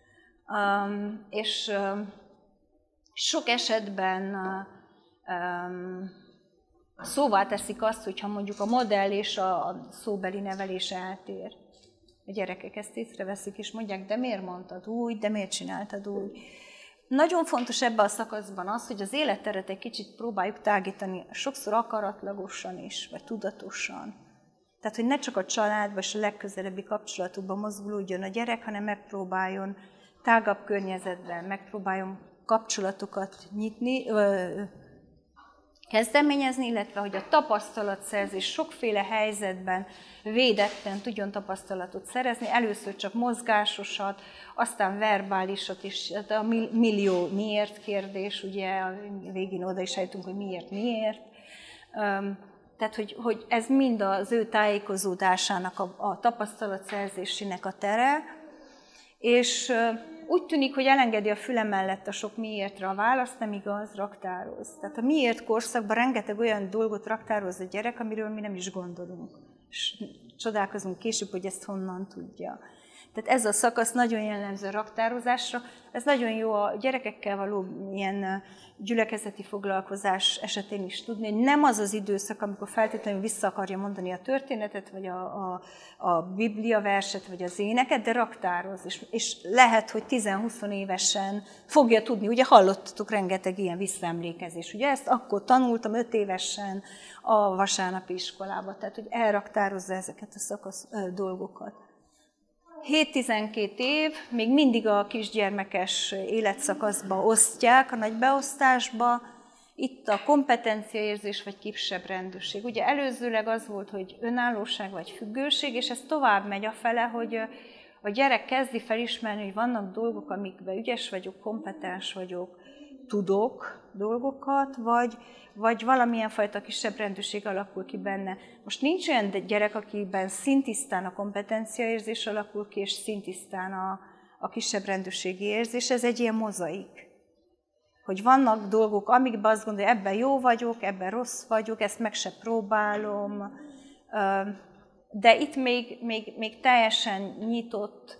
Um, és um, sok esetben uh, um, szóvá teszik azt, hogyha mondjuk a modell és a szóbeli nevelés eltér. A gyerekek ezt észreveszik, és mondják, de miért mondtad úgy, de miért csináltad úgy. Nagyon fontos ebben a szakaszban az, hogy az életteret egy kicsit próbáljuk tágítani, sokszor akaratlagosan is, vagy tudatosan. Tehát, hogy ne csak a családban és a legközelebbi kapcsolatokban mozgulódjon a gyerek, hanem megpróbáljon tágabb környezetben, megpróbáljon kapcsolatokat nyitni, ö, kezdeményezni, illetve hogy a tapasztalatszerzés sokféle helyzetben védetten tudjon tapasztalatot szerezni, először csak mozgásosat, aztán verbálisat is, a millió miért kérdés, ugye a végén oda is eljutunk, hogy miért, miért. Tehát, hogy, hogy ez mind az ő tájékozódásának, a, a tapasztalatszerzésének a tere, és úgy tűnik, hogy elengedi a füle mellett a sok miértre a választ, nem igaz, raktároz. Tehát a miért korszakban rengeteg olyan dolgot raktároz a gyerek, amiről mi nem is gondolunk. És csodálkozunk később, hogy ezt honnan tudja. Tehát ez a szakasz nagyon jellemző a raktározásra. Ez nagyon jó a gyerekekkel való ilyen gyülekezeti foglalkozás esetén is tudni, hogy nem az az időszak, amikor feltétlenül vissza akarja mondani a történetet, vagy a, a, a Biblia verset, vagy az éneket, de raktároz. És, és lehet, hogy tíz-húsz évesen fogja tudni. Ugye hallottatok rengeteg ilyen visszaemlékezés. Ugye ezt akkor tanultam öt évesen a vasárnapi iskolában. Tehát, hogy elraktározza ezeket a szakasz dolgokat. hét-tizenkét év, még mindig a kisgyermekes életszakaszba osztják, a nagybeosztásba, Itt a kompetenciaérzés vagy kisebb rendőrség. Ugye előzőleg az volt, hogy önállóság vagy függőség, és ez tovább megy afele, hogy a gyerek kezdi felismerni, hogy vannak dolgok, amikben ügyes vagyok, kompetens vagyok, tudok dolgokat, vagy, vagy valamilyen fajta kisebb rendőrség alakul ki benne. Most nincs olyan gyerek, akiben szintisztán a kompetenciaérzés alakul ki, és szintisztán a, a kisebb rendőrségi érzés, ez egy ilyen mozaik. Hogy vannak dolgok, amikben azt gondolja, ebben jó vagyok, ebben rossz vagyok, ezt meg se próbálom, de itt még, még, még teljesen nyitott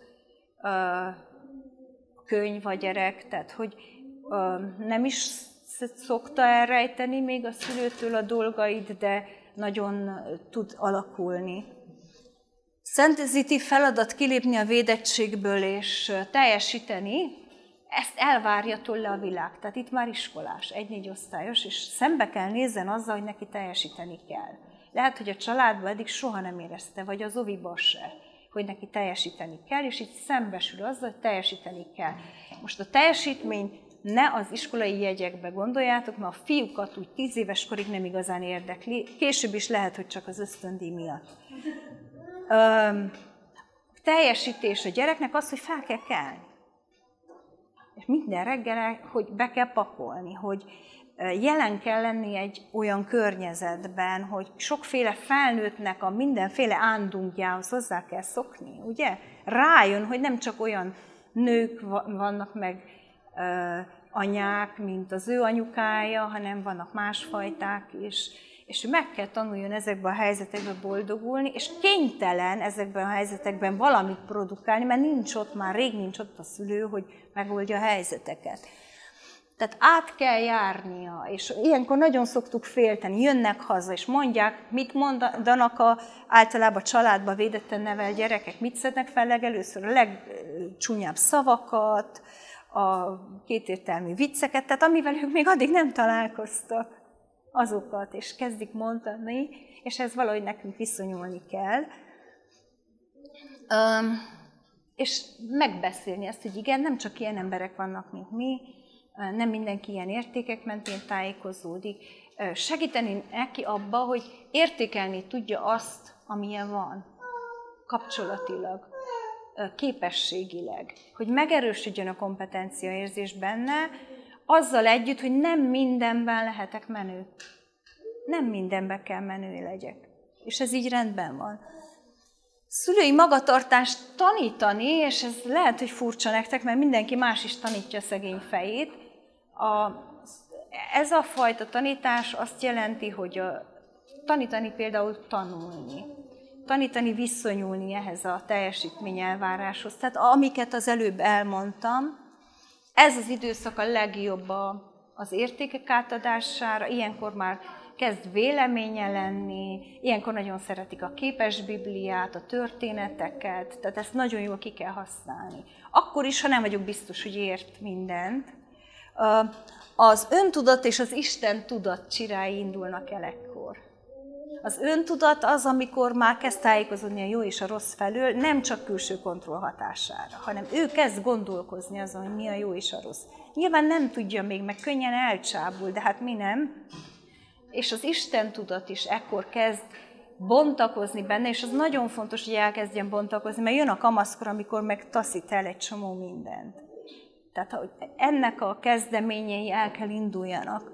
könyv a gyerek, tehát hogy nem is szokta elrejteni még a szülőtől a dolgait, de nagyon tud alakulni. Szenzitív feladat kilépni a védettségből és teljesíteni, ezt elvárja tőle a világ. Tehát itt már iskolás, egy-négy osztályos, és szembe kell nézzen azzal, hogy neki teljesíteni kell. Lehet, hogy a családban eddig soha nem érezte, vagy az oviban se, hogy neki teljesíteni kell, és így szembesül azzal, hogy teljesíteni kell. Most a teljesítmény ne az iskolai jegyekbe gondoljátok, mert a fiúkat úgy tíz éves korig nem igazán érdekli, később is lehet, hogy csak az ösztöndíj miatt. Öm, teljesítés a gyereknek az, hogy fel kell kelni. És minden reggel, hogy be kell pakolni, hogy jelen kell lenni egy olyan környezetben, hogy sokféle felnőttnek a mindenféle ándungjához hozzá kell szokni, ugye? Rájön, hogy nem csak olyan nők vannak meg ö, anyák, mint az ő anyukája, hanem vannak másfajták is, és meg kell tanuljon ezekben a helyzetekben boldogulni, és kénytelen ezekben a helyzetekben valamit produkálni, mert nincs ott, már rég nincs ott a szülő, hogy megoldja a helyzeteket. Tehát át kell járnia, és ilyenkor nagyon szoktuk félteni, jönnek haza, és mondják, mit mondanak a, általában a családba védetten nevelt gyerekek, mit szednek fel legelőször, a legcsúnyább szavakat, a kétértelmű vicceket, tehát amivel ők még addig nem találkoztak, azokat, és kezdik mondani, és ez valahogy nekünk viszonyulni kell. Um, és megbeszélni ezt, hogy igen, nem csak ilyen emberek vannak, mint mi, nem mindenki ilyen értékek mentén tájékozódik. Segíteni neki abba, hogy értékelni tudja azt, amilyen van, kapcsolatilag, képességileg, hogy megerősödjön a kompetenciaérzés benne, azzal együtt, hogy nem mindenben lehetek menő. Nem mindenben kell menő legyek. És ez így rendben van. Szülői magatartást tanítani, és ez lehet, hogy furcsa nektek, mert mindenki más is tanítja a szegény fejét. A, ez a fajta tanítás azt jelenti, hogy a, tanítani például tanulni. Tanítani viszonyulni ehhez a teljesítményelváráshoz. Tehát amiket az előbb elmondtam, ez az időszak a legjobb az értékek átadására, ilyenkor már kezd véleménye lenni, ilyenkor nagyon szeretik a képes bibliát, a történeteket, tehát ezt nagyon jól ki kell használni. Akkor is, ha nem vagyok biztos, hogy ért mindent. Az öntudat és az Isten tudat csirái indulnak el ekkor. Az öntudat az, amikor már kezd tájékozódni a jó és a rossz felől, nem csak külső kontroll hatására, hanem ő kezd gondolkozni azon, hogy mi a jó és a rossz. Nyilván nem tudja még, meg könnyen elcsábul, de hát mi nem. És az Isten tudat is ekkor kezd bontakozni benne, és az nagyon fontos, hogy elkezdjen bontakozni, mert jön a kamaszkor, amikor meg taszít el egy csomó mindent. Tehát hogy ennek a kezdeményei el kell induljanak.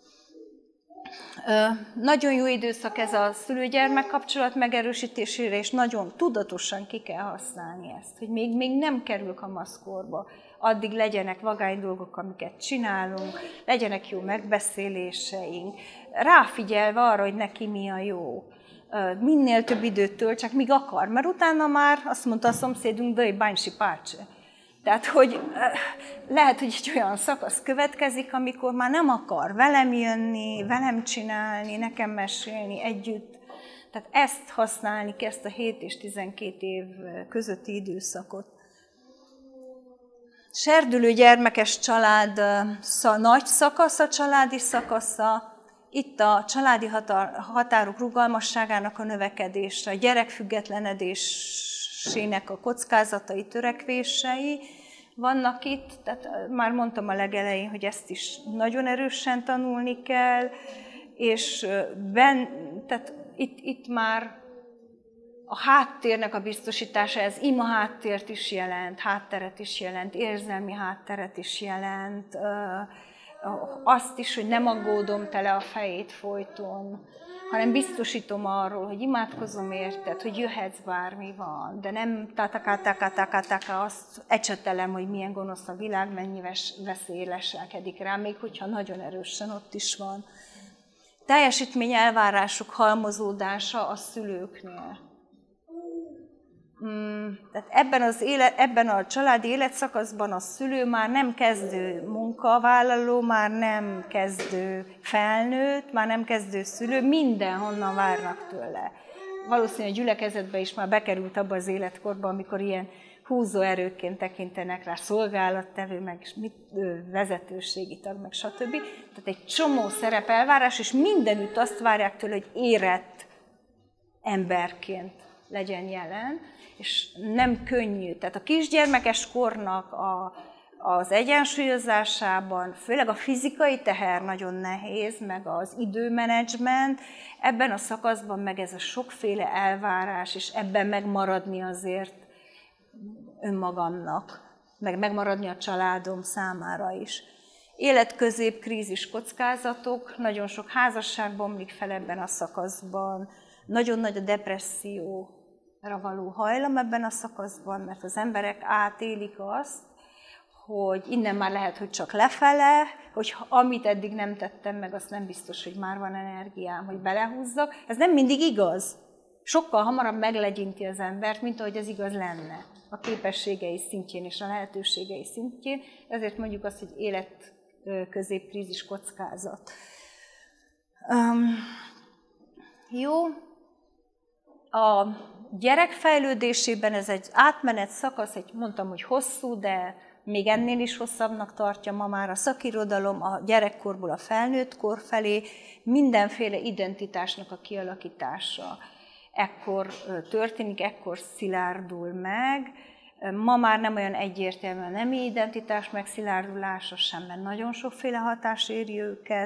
Nagyon jó időszak ez a szülő-gyermek kapcsolat megerősítésére, és nagyon tudatosan ki kell használni ezt, hogy még, még nem kerül kamaszkorba. Addig legyenek vagány dolgok, amiket csinálunk, legyenek jó megbeszéléseink, ráfigyelve arra, hogy neki mi a jó. Minél több időt tölt, csak míg akar, mert utána már azt mondta a szomszédunk, döj bánysi pácse. Tehát, hogy lehet, hogy egy olyan szakasz következik, amikor már nem akar velem jönni, velem csinálni, nekem mesélni együtt. Tehát ezt használni ki, ezt a hét és tizenkét év közötti időszakot. Serdülő gyermekes család nagy szakasz, a családi szakasza. Itt a családi határok rugalmasságának a növekedése, a gyerekfüggetlenedésének a kockázatai, törekvései, vannak itt, tehát már mondtam a legelején, hogy ezt is nagyon erősen tanulni kell, és ben, tehát itt, itt már a háttérnek a biztosítása, ez ima háttért is jelent, hátteret is jelent, érzelmi hátteret is jelent, azt is, hogy nem aggódom tele a fejét folyton, hanem biztosítom arról, hogy imádkozom érted, hogy jöhetsz, bármi van, de nem tataká-taká-taká-taká, azt ecsetelem, hogy milyen gonosz a világ, mennyi veszély leselkedik rá, még hogyha nagyon erősen ott is van. Teljesítmény elvárások halmozódása a szülőknél. Tehát ebben, az élet, ebben a családi életszakaszban a szülő már nem kezdő munkavállaló, már nem kezdő felnőtt, már nem kezdő szülő, mindenhonnan várnak tőle. Valószínűleg a gyülekezetbe is már bekerült abba az életkorba, amikor ilyen húzóerőként tekintenek rá, szolgálattevő, meg vezetőségi tag, meg stb. Tehát egy csomó szerepelvárás, és mindenütt azt várják tőle, hogy érett emberként legyen jelen, és nem könnyű. Tehát a kisgyermekes kornak a, az egyensúlyozásában, főleg a fizikai teher nagyon nehéz, meg az időmenedzsment, ebben a szakaszban meg ez a sokféle elvárás, és ebben megmaradni azért önmagamnak, meg megmaradni a családom számára is. Életközép krízis kockázatok, nagyon sok házasság bomlik fel ebben a szakaszban, nagyon nagy a depresszióra való hajlam ebben a szakaszban, mert az emberek átélik azt, hogy innen már lehet, hogy csak lefele, hogy amit eddig nem tettem meg, azt nem biztos, hogy már van energiám, hogy belehúzzak. Ez nem mindig igaz. Sokkal hamarabb meglegyinti az embert, mint ahogy ez igaz lenne a képességei szintjén és a lehetőségei szintjén. Ezért mondjuk azt, hogy életközépkrízis kockázat. Um, jó. A gyerek fejlődésében ez egy átmenet szakasz, egy, mondtam, hogy hosszú, de még ennél is hosszabbnak tartja ma már a szakirodalom a gyerekkorból a felnőtt kor felé, mindenféle identitásnak a kialakítása ekkor történik, ekkor szilárdul meg. Ma már nem olyan egyértelmű a nemi identitás megszilárdulása sem, mert nagyon sokféle hatás éri őket,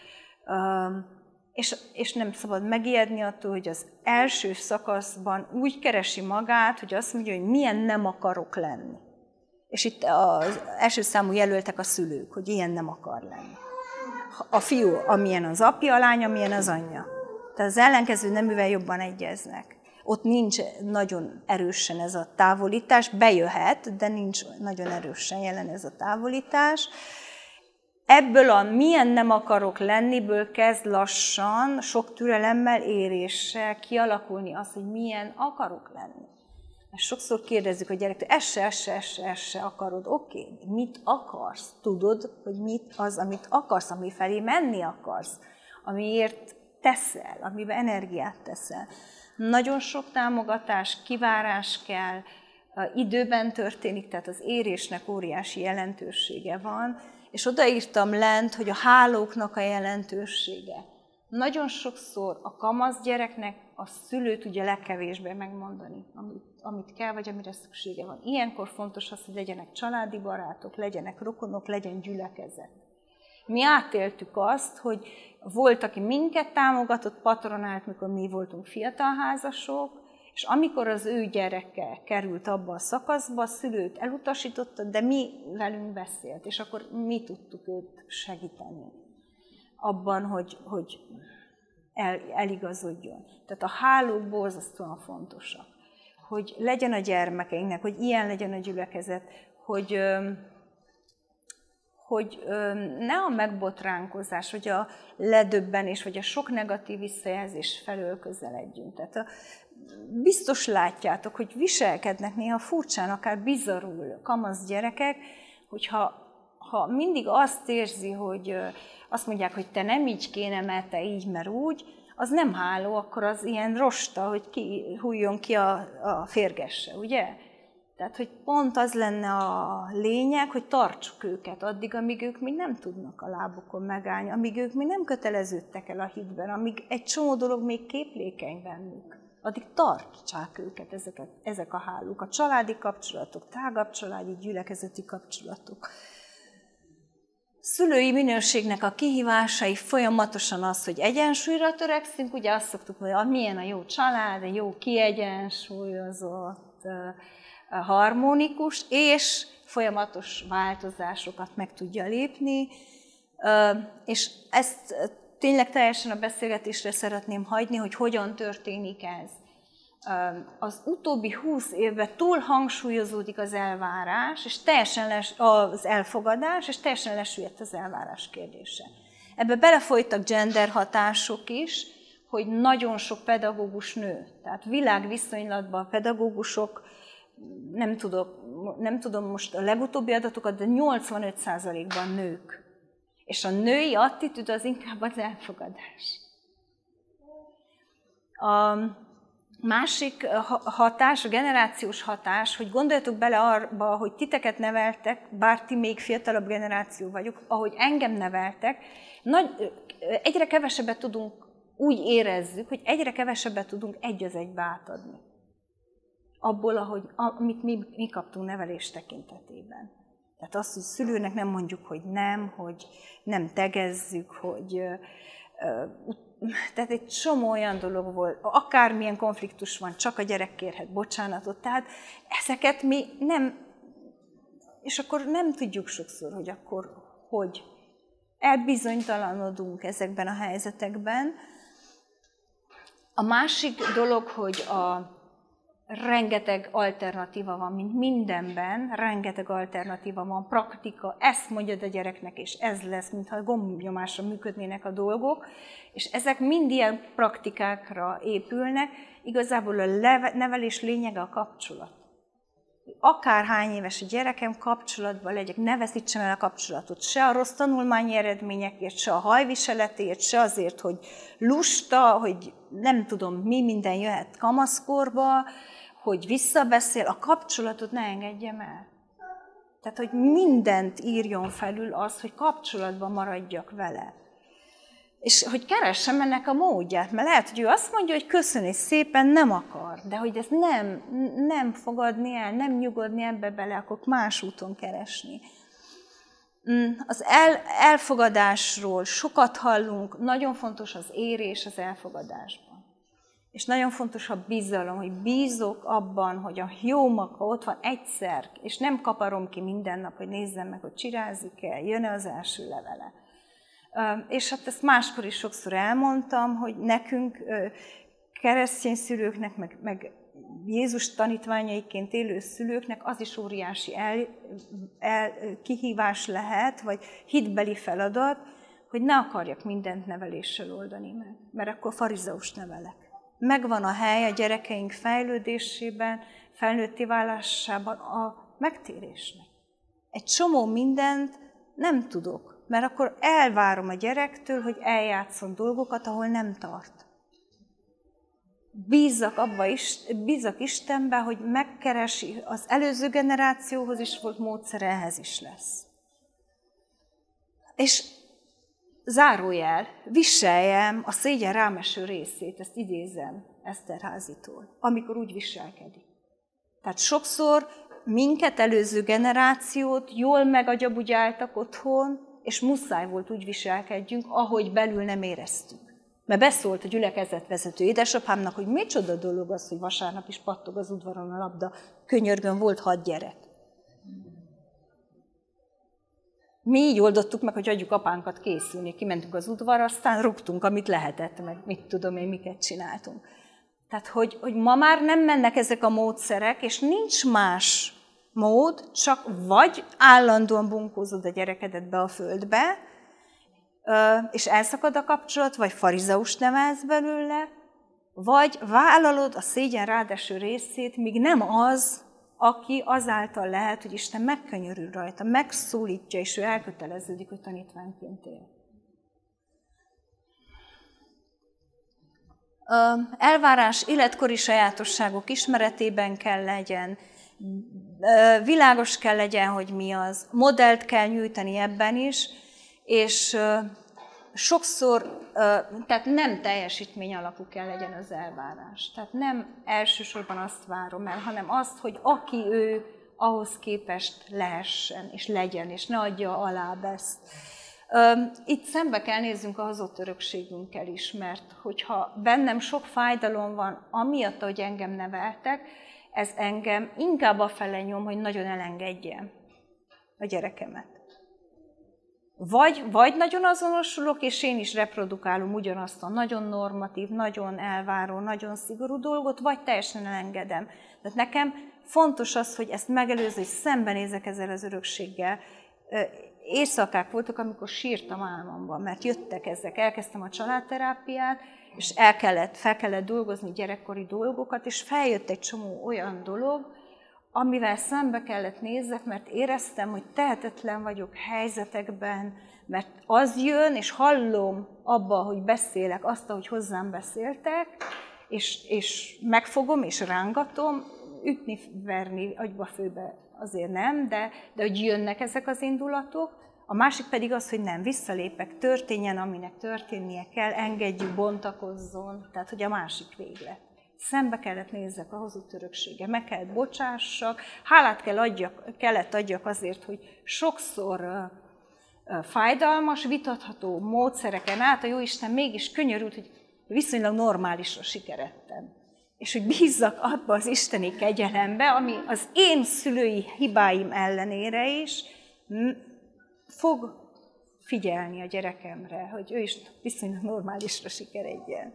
és, és nem szabad megijedni attól, hogy az első szakaszban úgy keresi magát, hogy azt mondja, hogy milyen nem akarok lenni. És itt az első számú jelöltek a szülők, hogy ilyen nem akar lenni. A fiú, amilyen az apja, a lány, amilyen az anyja. Tehát az ellenkező neművel jobban egyeznek. Ott nincs nagyon erősen ez a távolítás, bejöhet, de nincs nagyon erősen jelen ez a távolítás. Ebből a milyen nem akarok lenniből kezd lassan, sok türelemmel, éréssel kialakulni az, hogy milyen akarok lenni. Mert sokszor kérdezzük a gyerektől, ez se, ez se, ez se, ez se akarod. Oké, okay, mit akarsz? Tudod, hogy mit az, amit akarsz, ami felé menni akarsz, amiért teszel, amiben energiát teszel. Nagyon sok támogatás, kivárás kell, időben történik, tehát az érésnek óriási jelentősége van, és odaírtam lent, hogy a hálóknak a jelentősége. Nagyon sokszor a kamasz gyereknek a szülő tudja legkevésbé megmondani, amit, amit kell, vagy amire szüksége van. Ilyenkor fontos az, hogy legyenek családi barátok, legyenek rokonok, legyen gyülekezet. Mi átéltük azt, hogy volt, aki minket támogatott, patronált, mikor mi voltunk fiatalházasok, és amikor az ő gyereke került abba a szakaszba, a szülőt elutasította, de mi velünk beszélt, és akkor mi tudtuk őt segíteni abban, hogy, hogy el, eligazodjon. Tehát a hálók borzasztóan fontosak, hogy legyen a gyermekeinknek, hogy ilyen legyen a gyülekezet, hogy, hogy ne a megbotránkozás, vagy a ledöbbenés, vagy a sok negatív visszajelzés felől közeledjünk. Tehát a, biztos látjátok, hogy viselkednek néha furcsán, akár bizarrul kamasz gyerekek, hogyha ha mindig azt érzi, hogy azt mondják, hogy te nem így kéne, mert te így, mert úgy, az nem háló, akkor az ilyen rosta, hogy ki, hújjon ki a, a férgesse, ugye? Tehát, hogy pont az lenne a lényeg, hogy tartsuk őket addig, amíg ők még nem tudnak a lábukon megállni, amíg ők még nem köteleződtek el a hitben, amíg egy csomó dolog még képlékeny bennük. addig tartsák őket ezeket, ezek a hálók. A családi kapcsolatok, tágabb családi, gyülekezeti kapcsolatok. Szülői minőségnek a kihívásai folyamatosan az, hogy egyensúlyra törekszünk, ugye azt szoktuk mondani, hogy milyen a jó család, a jó kiegyensúlyozott, harmonikus, és folyamatos változásokat meg tudja lépni, és ezt tényleg teljesen a beszélgetésre szeretném hagyni, hogy hogyan történik ez. Az utóbbi húsz évben túl hangsúlyozódik az elvárás, és teljesen les, az elfogadás, és teljesen lesüllyedt az elvárás kérdése. Ebbe belefolytak gender hatások is, hogy nagyon sok pedagógus nő. Tehát világviszonylatban a pedagógusok, nem, tudok, nem tudom most a legutóbbi adatokat, de nyolcvanöt százalékban nők. És a női attitűd az inkább az elfogadás. A másik hatás, a generációs hatás, hogy gondoljatok bele arba, hogy titeket neveltek, bár ti még fiatalabb generáció vagyok, ahogy engem neveltek, nagy, egyre kevesebbet tudunk, úgy érezzük, hogy egyre kevesebbet tudunk egy az egybe átadni. Abból, ahogy, amit mi, mi kaptunk nevelés tekintetében. Tehát azt, hogy szülőnek nem mondjuk, hogy nem, hogy nem tegezzük, hogy... Tehát egy csomó olyan dolog volt, akármilyen konfliktus van, csak a gyerek kérhet bocsánatot. Tehát ezeket mi nem... És akkor nem tudjuk sokszor, hogy akkor hogy. Elbizonytalanodunk ezekben a helyzetekben. A másik dolog, hogy a rengeteg alternatíva van, mint mindenben, rengeteg alternatíva van, praktika, ezt mondjad a gyereknek, és ez lesz, mintha gombnyomásra működnének a dolgok, és ezek mind ilyen praktikákra épülnek, igazából a nevelés lényege a kapcsolat. Akárhány éves a gyerekem, kapcsolatban legyek, ne veszítsem el a kapcsolatot, se a rossz tanulmányi eredményekért, se a hajviseletért, se azért, hogy lusta, hogy nem tudom, mi minden jöhet kamaszkorba, hogy visszabeszél, a kapcsolatot ne engedjem el. Tehát, hogy mindent írjon felül az, hogy kapcsolatban maradjak vele. És hogy keressem ennek a módját, mert lehet, hogy ő azt mondja, hogy köszöni szépen, nem akar, de hogy ezt nem, nem fogadni el, nem nyugodni ebbe bele, akkor más úton keresni. Az el, elfogadásról sokat hallunk, nagyon fontos az érés az elfogadásban. És nagyon fontos a bizalom, hogy bízok abban, hogy a jó maga ott van egyszer, és nem kaparom ki minden nap, hogy nézzem meg, hogy csirázik-e, jön-e az első levele. És hát ezt máskor is sokszor elmondtam, hogy nekünk, keresztény szülőknek, meg, meg Jézus tanítványaiként élő szülőknek az is óriási el, el, kihívás lehet, vagy hitbeli feladat, hogy ne akarjak mindent neveléssel oldani meg, mert akkor farizeust nevelek. Megvan a hely a gyerekeink fejlődésében, felnőtté válásában a megtérésnek. Egy csomó mindent nem tudok, mert akkor elvárom a gyerektől, hogy eljátszon dolgokat, ahol nem tart. Bízzak abba is, bízzak Istenbe, hogy megkeresi, az előző generációhoz is volt módszer, ehhez is lesz. És zárójel, viseljem a szégyen rámeső részét, ezt idézem Eszterházitól, amikor úgy viselkedik. Tehát sokszor minket, előző generációt jól megagyabudjáltak otthon, és muszáj volt úgy viselkedjünk, ahogy belül nem éreztük. Mert beszólt a gyülekezetvezető édesapámnak, hogy micsoda dolog az, hogy vasárnap is pattog az udvaron a labda, könyörgön, volt hat gyerek. Mi így oldottuk meg, hogy adjuk apánkat készülni, kimentünk az udvarra, aztán rúgtunk, amit lehetett, meg mit tudom én, miket csináltunk. Tehát, hogy, hogy ma már nem mennek ezek a módszerek, és nincs más mód, csak vagy állandóan bunkózod a gyerekedet be a földbe, és elszakad a kapcsolat, vagy farizeust nevelsz belőle, vagy vállalod a szégyen rádeső részét, míg nem az, aki azáltal lehet, hogy Isten megkönyörül rajta, megszólítja, és ő elköteleződik, hogy tanítványként él. Elvárás életkori sajátosságok ismeretében kell legyen, világos kell legyen, hogy mi az, modellt kell nyújtani ebben is, és sokszor, tehát nem teljesítmény alapú kell legyen az elvárás. Tehát nem elsősorban azt várom el, hanem azt, hogy aki ő, ahhoz képest lehessen, és legyen, és ne adja alább ezt. Itt szembe kell nézzünk a hozott örökségünkkel is, mert hogyha bennem sok fájdalom van, amiatt, hogy engem neveltek, ez engem inkább afele nyom, hogy nagyon elengedjem a gyerekemet. Vagy, vagy nagyon azonosulok, és én is reprodukálom ugyanazt a nagyon normatív, nagyon elváró, nagyon szigorú dolgot, vagy teljesen elengedem. Tehát nekem fontos az, hogy ezt megelőző, hogy szembenézek ezzel az örökséggel. Éjszakák voltak, amikor sírtam álmomban, mert jöttek ezek. Elkezdtem a családterápiát, és el kellett, fel kellett dolgozni gyerekkori dolgokat, és feljött egy csomó olyan dolog, amivel szembe kellett nézzek, mert éreztem, hogy tehetetlen vagyok helyzetekben, mert az jön, és hallom abba, hogy beszélek, azt, ahogy hozzám beszéltek, és, és megfogom, és rángatom, ütni, verni, agyba főbe azért nem, de, de hogy jönnek ezek az indulatok. A másik pedig az, hogy nem, visszalépek, történjen, aminek történnie kell, engedjük, bontakozzon, tehát hogy a másik véglet. Szembe kellett nézzek a hozott öröksége, meg kellett bocsássak, hálát kell adjak, kellett adjak azért, hogy sokszor uh, uh, fájdalmas, vitatható módszereken át a Jóisten mégis könyörült, hogy viszonylag normálisra sikeredtem. És hogy bízzak abba az isteni kegyelembe, ami az én szülői hibáim ellenére is fog figyelni a gyerekemre, hogy ő is viszonylag normálisra sikeredjen.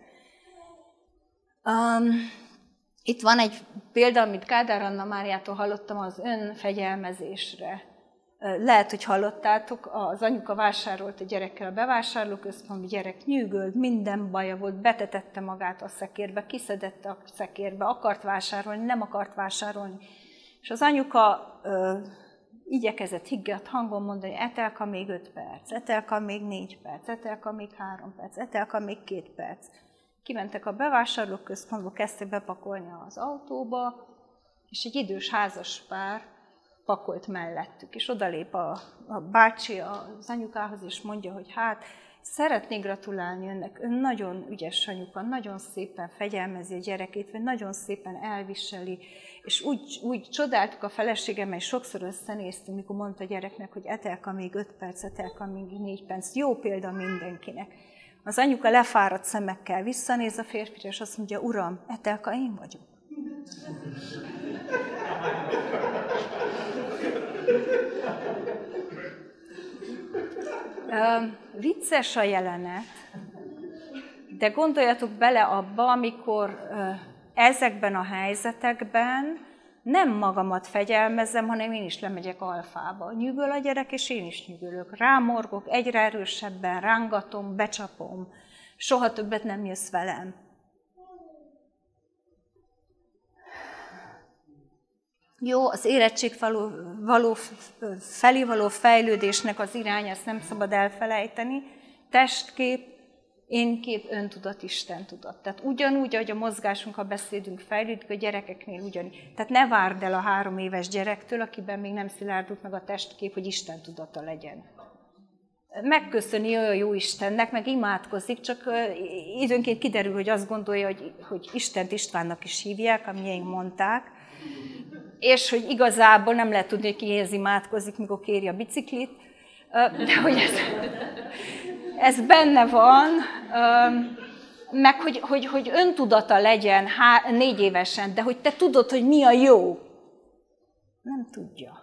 Um, itt van egy példa, amit Kádár Anna Máriától hallottam az önfegyelmezésre. Lehet, hogy hallottátok, az anyuka vásárolt a gyerekkel a bevásárlóközpontba, a gyerek nyűgölt, minden baja volt, betetette magát a szekérbe, kiszedette a szekérbe, akart vásárolni, nem akart vásárolni. És az anyuka ö, igyekezett higgadt hangon mondani, Etelka még öt perc, Etelka még négy perc, Etelka még három perc, Etelka még két perc. Kimentek a bevásárlóközpontba, kezdtek bepakolni az autóba, és egy idős házas pár pakolt mellettük, és odalép a, a bácsi az anyukához, és mondja, hogy hát szeretnék gratulálni önnek, ön nagyon ügyes anyuka, nagyon szépen fegyelmezi a gyerekét, vagy nagyon szépen elviseli, és úgy, úgy csodáltuk a feleségemmel, és sokszor összenéztünk, mikor mondta a gyereknek, hogy Etelka még öt perc, Etelka még négy perc, jó példa mindenkinek. Az anyuka lefáradt szemekkel visszanéz a férfire, és azt mondja, uram, Etelka én vagyok. Uh, vicces a jelenet, de gondoljatok bele abba, amikor uh, ezekben a helyzetekben nem magamat fegyelmezem, hanem én is lemegyek alfába. Nyűgöl a gyerek, és én is nyűgölök. Rámorgok, egyre erősebben, rángatom, becsapom. Soha többet nem jössz velem. Jó, az érettség való, való, felé való fejlődésnek az irány, ezt nem szabad elfelejteni. Testkép, énkép, öntudat, Istentudat. Tehát ugyanúgy, ahogy a mozgásunk, ha beszédünk, fejlődik, a gyerekeknél ugyanígy. Tehát ne várd el a három éves gyerektől, akiben még nem szilárdult meg a testkép, hogy Istentudata legyen. Megköszöni olyan jó Istennek, meg imádkozik, csak időnként kiderül, hogy azt gondolja, hogy, hogy Istent Istvánnak is hívják, amilyen mondták, és hogy igazából nem lehet tudni, hogy kihez imádkozik, mikor kéri a biciklit, de hogy ez, ez benne van, meg hogy, hogy, hogy öntudata legyen há, négy évesen, de hogy te tudod, hogy mi a jó. Nem tudja.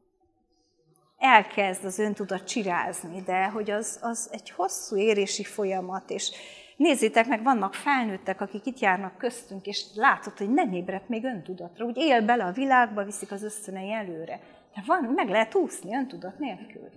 Elkezd az öntudat csirázni, de hogy az, az egy hosszú érési folyamat, és nézzétek meg, vannak felnőttek, akik itt járnak köztünk, és látod, hogy nem ébredt még öntudatra. Úgy él bele a világba, viszik az ösztönei előre. De van, meg lehet úszni öntudat nélkül.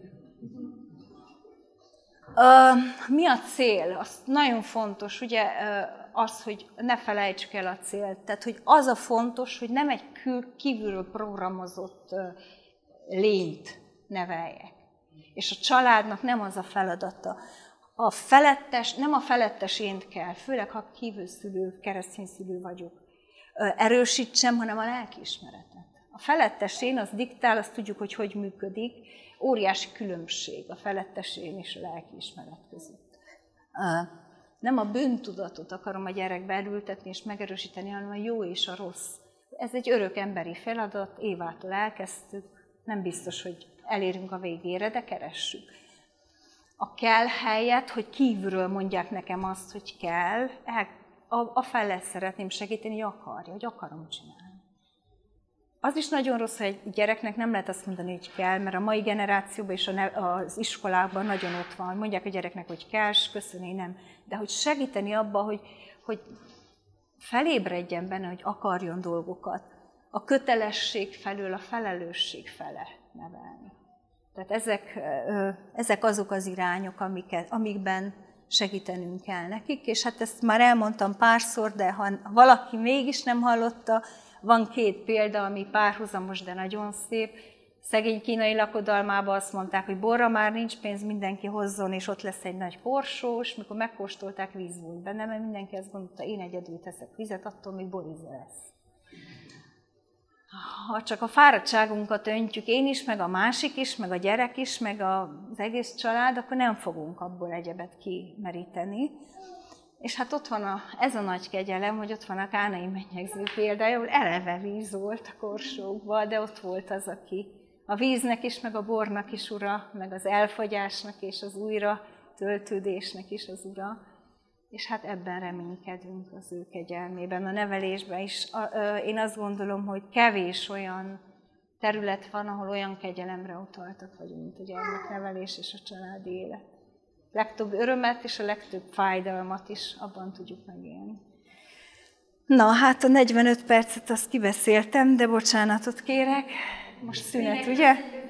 Uh, mi a cél? Az nagyon fontos, ugye az, hogy ne felejtsük el a célt. Tehát, hogy az a fontos, hogy nem egy kívülről programozott lényt neveljek. És a családnak nem az a feladata. A felettes, nem a felettes ént kell, főleg ha kívülszülő, keresztény szülő vagyok, erősítsem, hanem a lelkiismeretet. A felettes én, az diktál, azt tudjuk, hogy hogy működik. Óriási különbség a felettes én és a lelkiismeret között. nem a bűntudatot akarom a gyerekbe elültetni és megerősíteni, hanem a jó és a rossz. Ez egy örök emberi feladat, Évától elkezdtük, nem biztos, hogy elérünk a végére, de keressük. A kell helyett, hogy kívülről mondják nekem azt, hogy kell, a felett szeretném segíteni, hogy akarja, hogy akarom csinálni. Az is nagyon rossz, hogy egy gyereknek nem lehet azt mondani, hogy kell, mert a mai generációban és az iskolákban nagyon ott van, mondják a gyereknek, hogy kell, és köszönni, nem. De hogy segíteni abba, hogy, hogy felébredjen benne, hogy akarjon dolgokat, a kötelesség felől a felelősség fele nevelni. Tehát ezek, ezek azok az irányok, amiket, amikben segítenünk kell nekik, és hát ezt már elmondtam párszor, de ha valaki mégis nem hallotta, van két példa, ami párhuzamos, de nagyon szép. Szegény kínai lakodalmában azt mondták, hogy borra már nincs pénz, mindenki hozzon, és ott lesz egy nagy korsó, és mikor megkóstolták, víz volt benne, mert mindenki azt gondolta, én egyedül teszek vizet, attól még boríze lesz. Ha csak a fáradtságunkat öntjük, én is, meg a másik is, meg a gyerek is, meg az egész család, akkor nem fogunk abból egyebet kimeríteni. És hát ott van a, ez a nagy kegyelem, hogy ott van a kánai mennyegző példája, ahol eleve víz volt a korsókban, de ott volt az, aki a víznek is, meg a bornak is ura, meg az elfogyásnak és az újra töltődésnek is az ura. És hát ebben reménykedünk az ő kegyelmében, a nevelésben is. Én azt gondolom, hogy kevés olyan terület van, ahol olyan kegyelemre utaltak vagyunk, mint a gyermeknevelés és a családi élet. Legtöbb örömet és a legtöbb fájdalmat is abban tudjuk megélni. Na, hát a negyvenöt percet azt kibeszéltem, de bocsánatot kérek. Most szünet, ugye?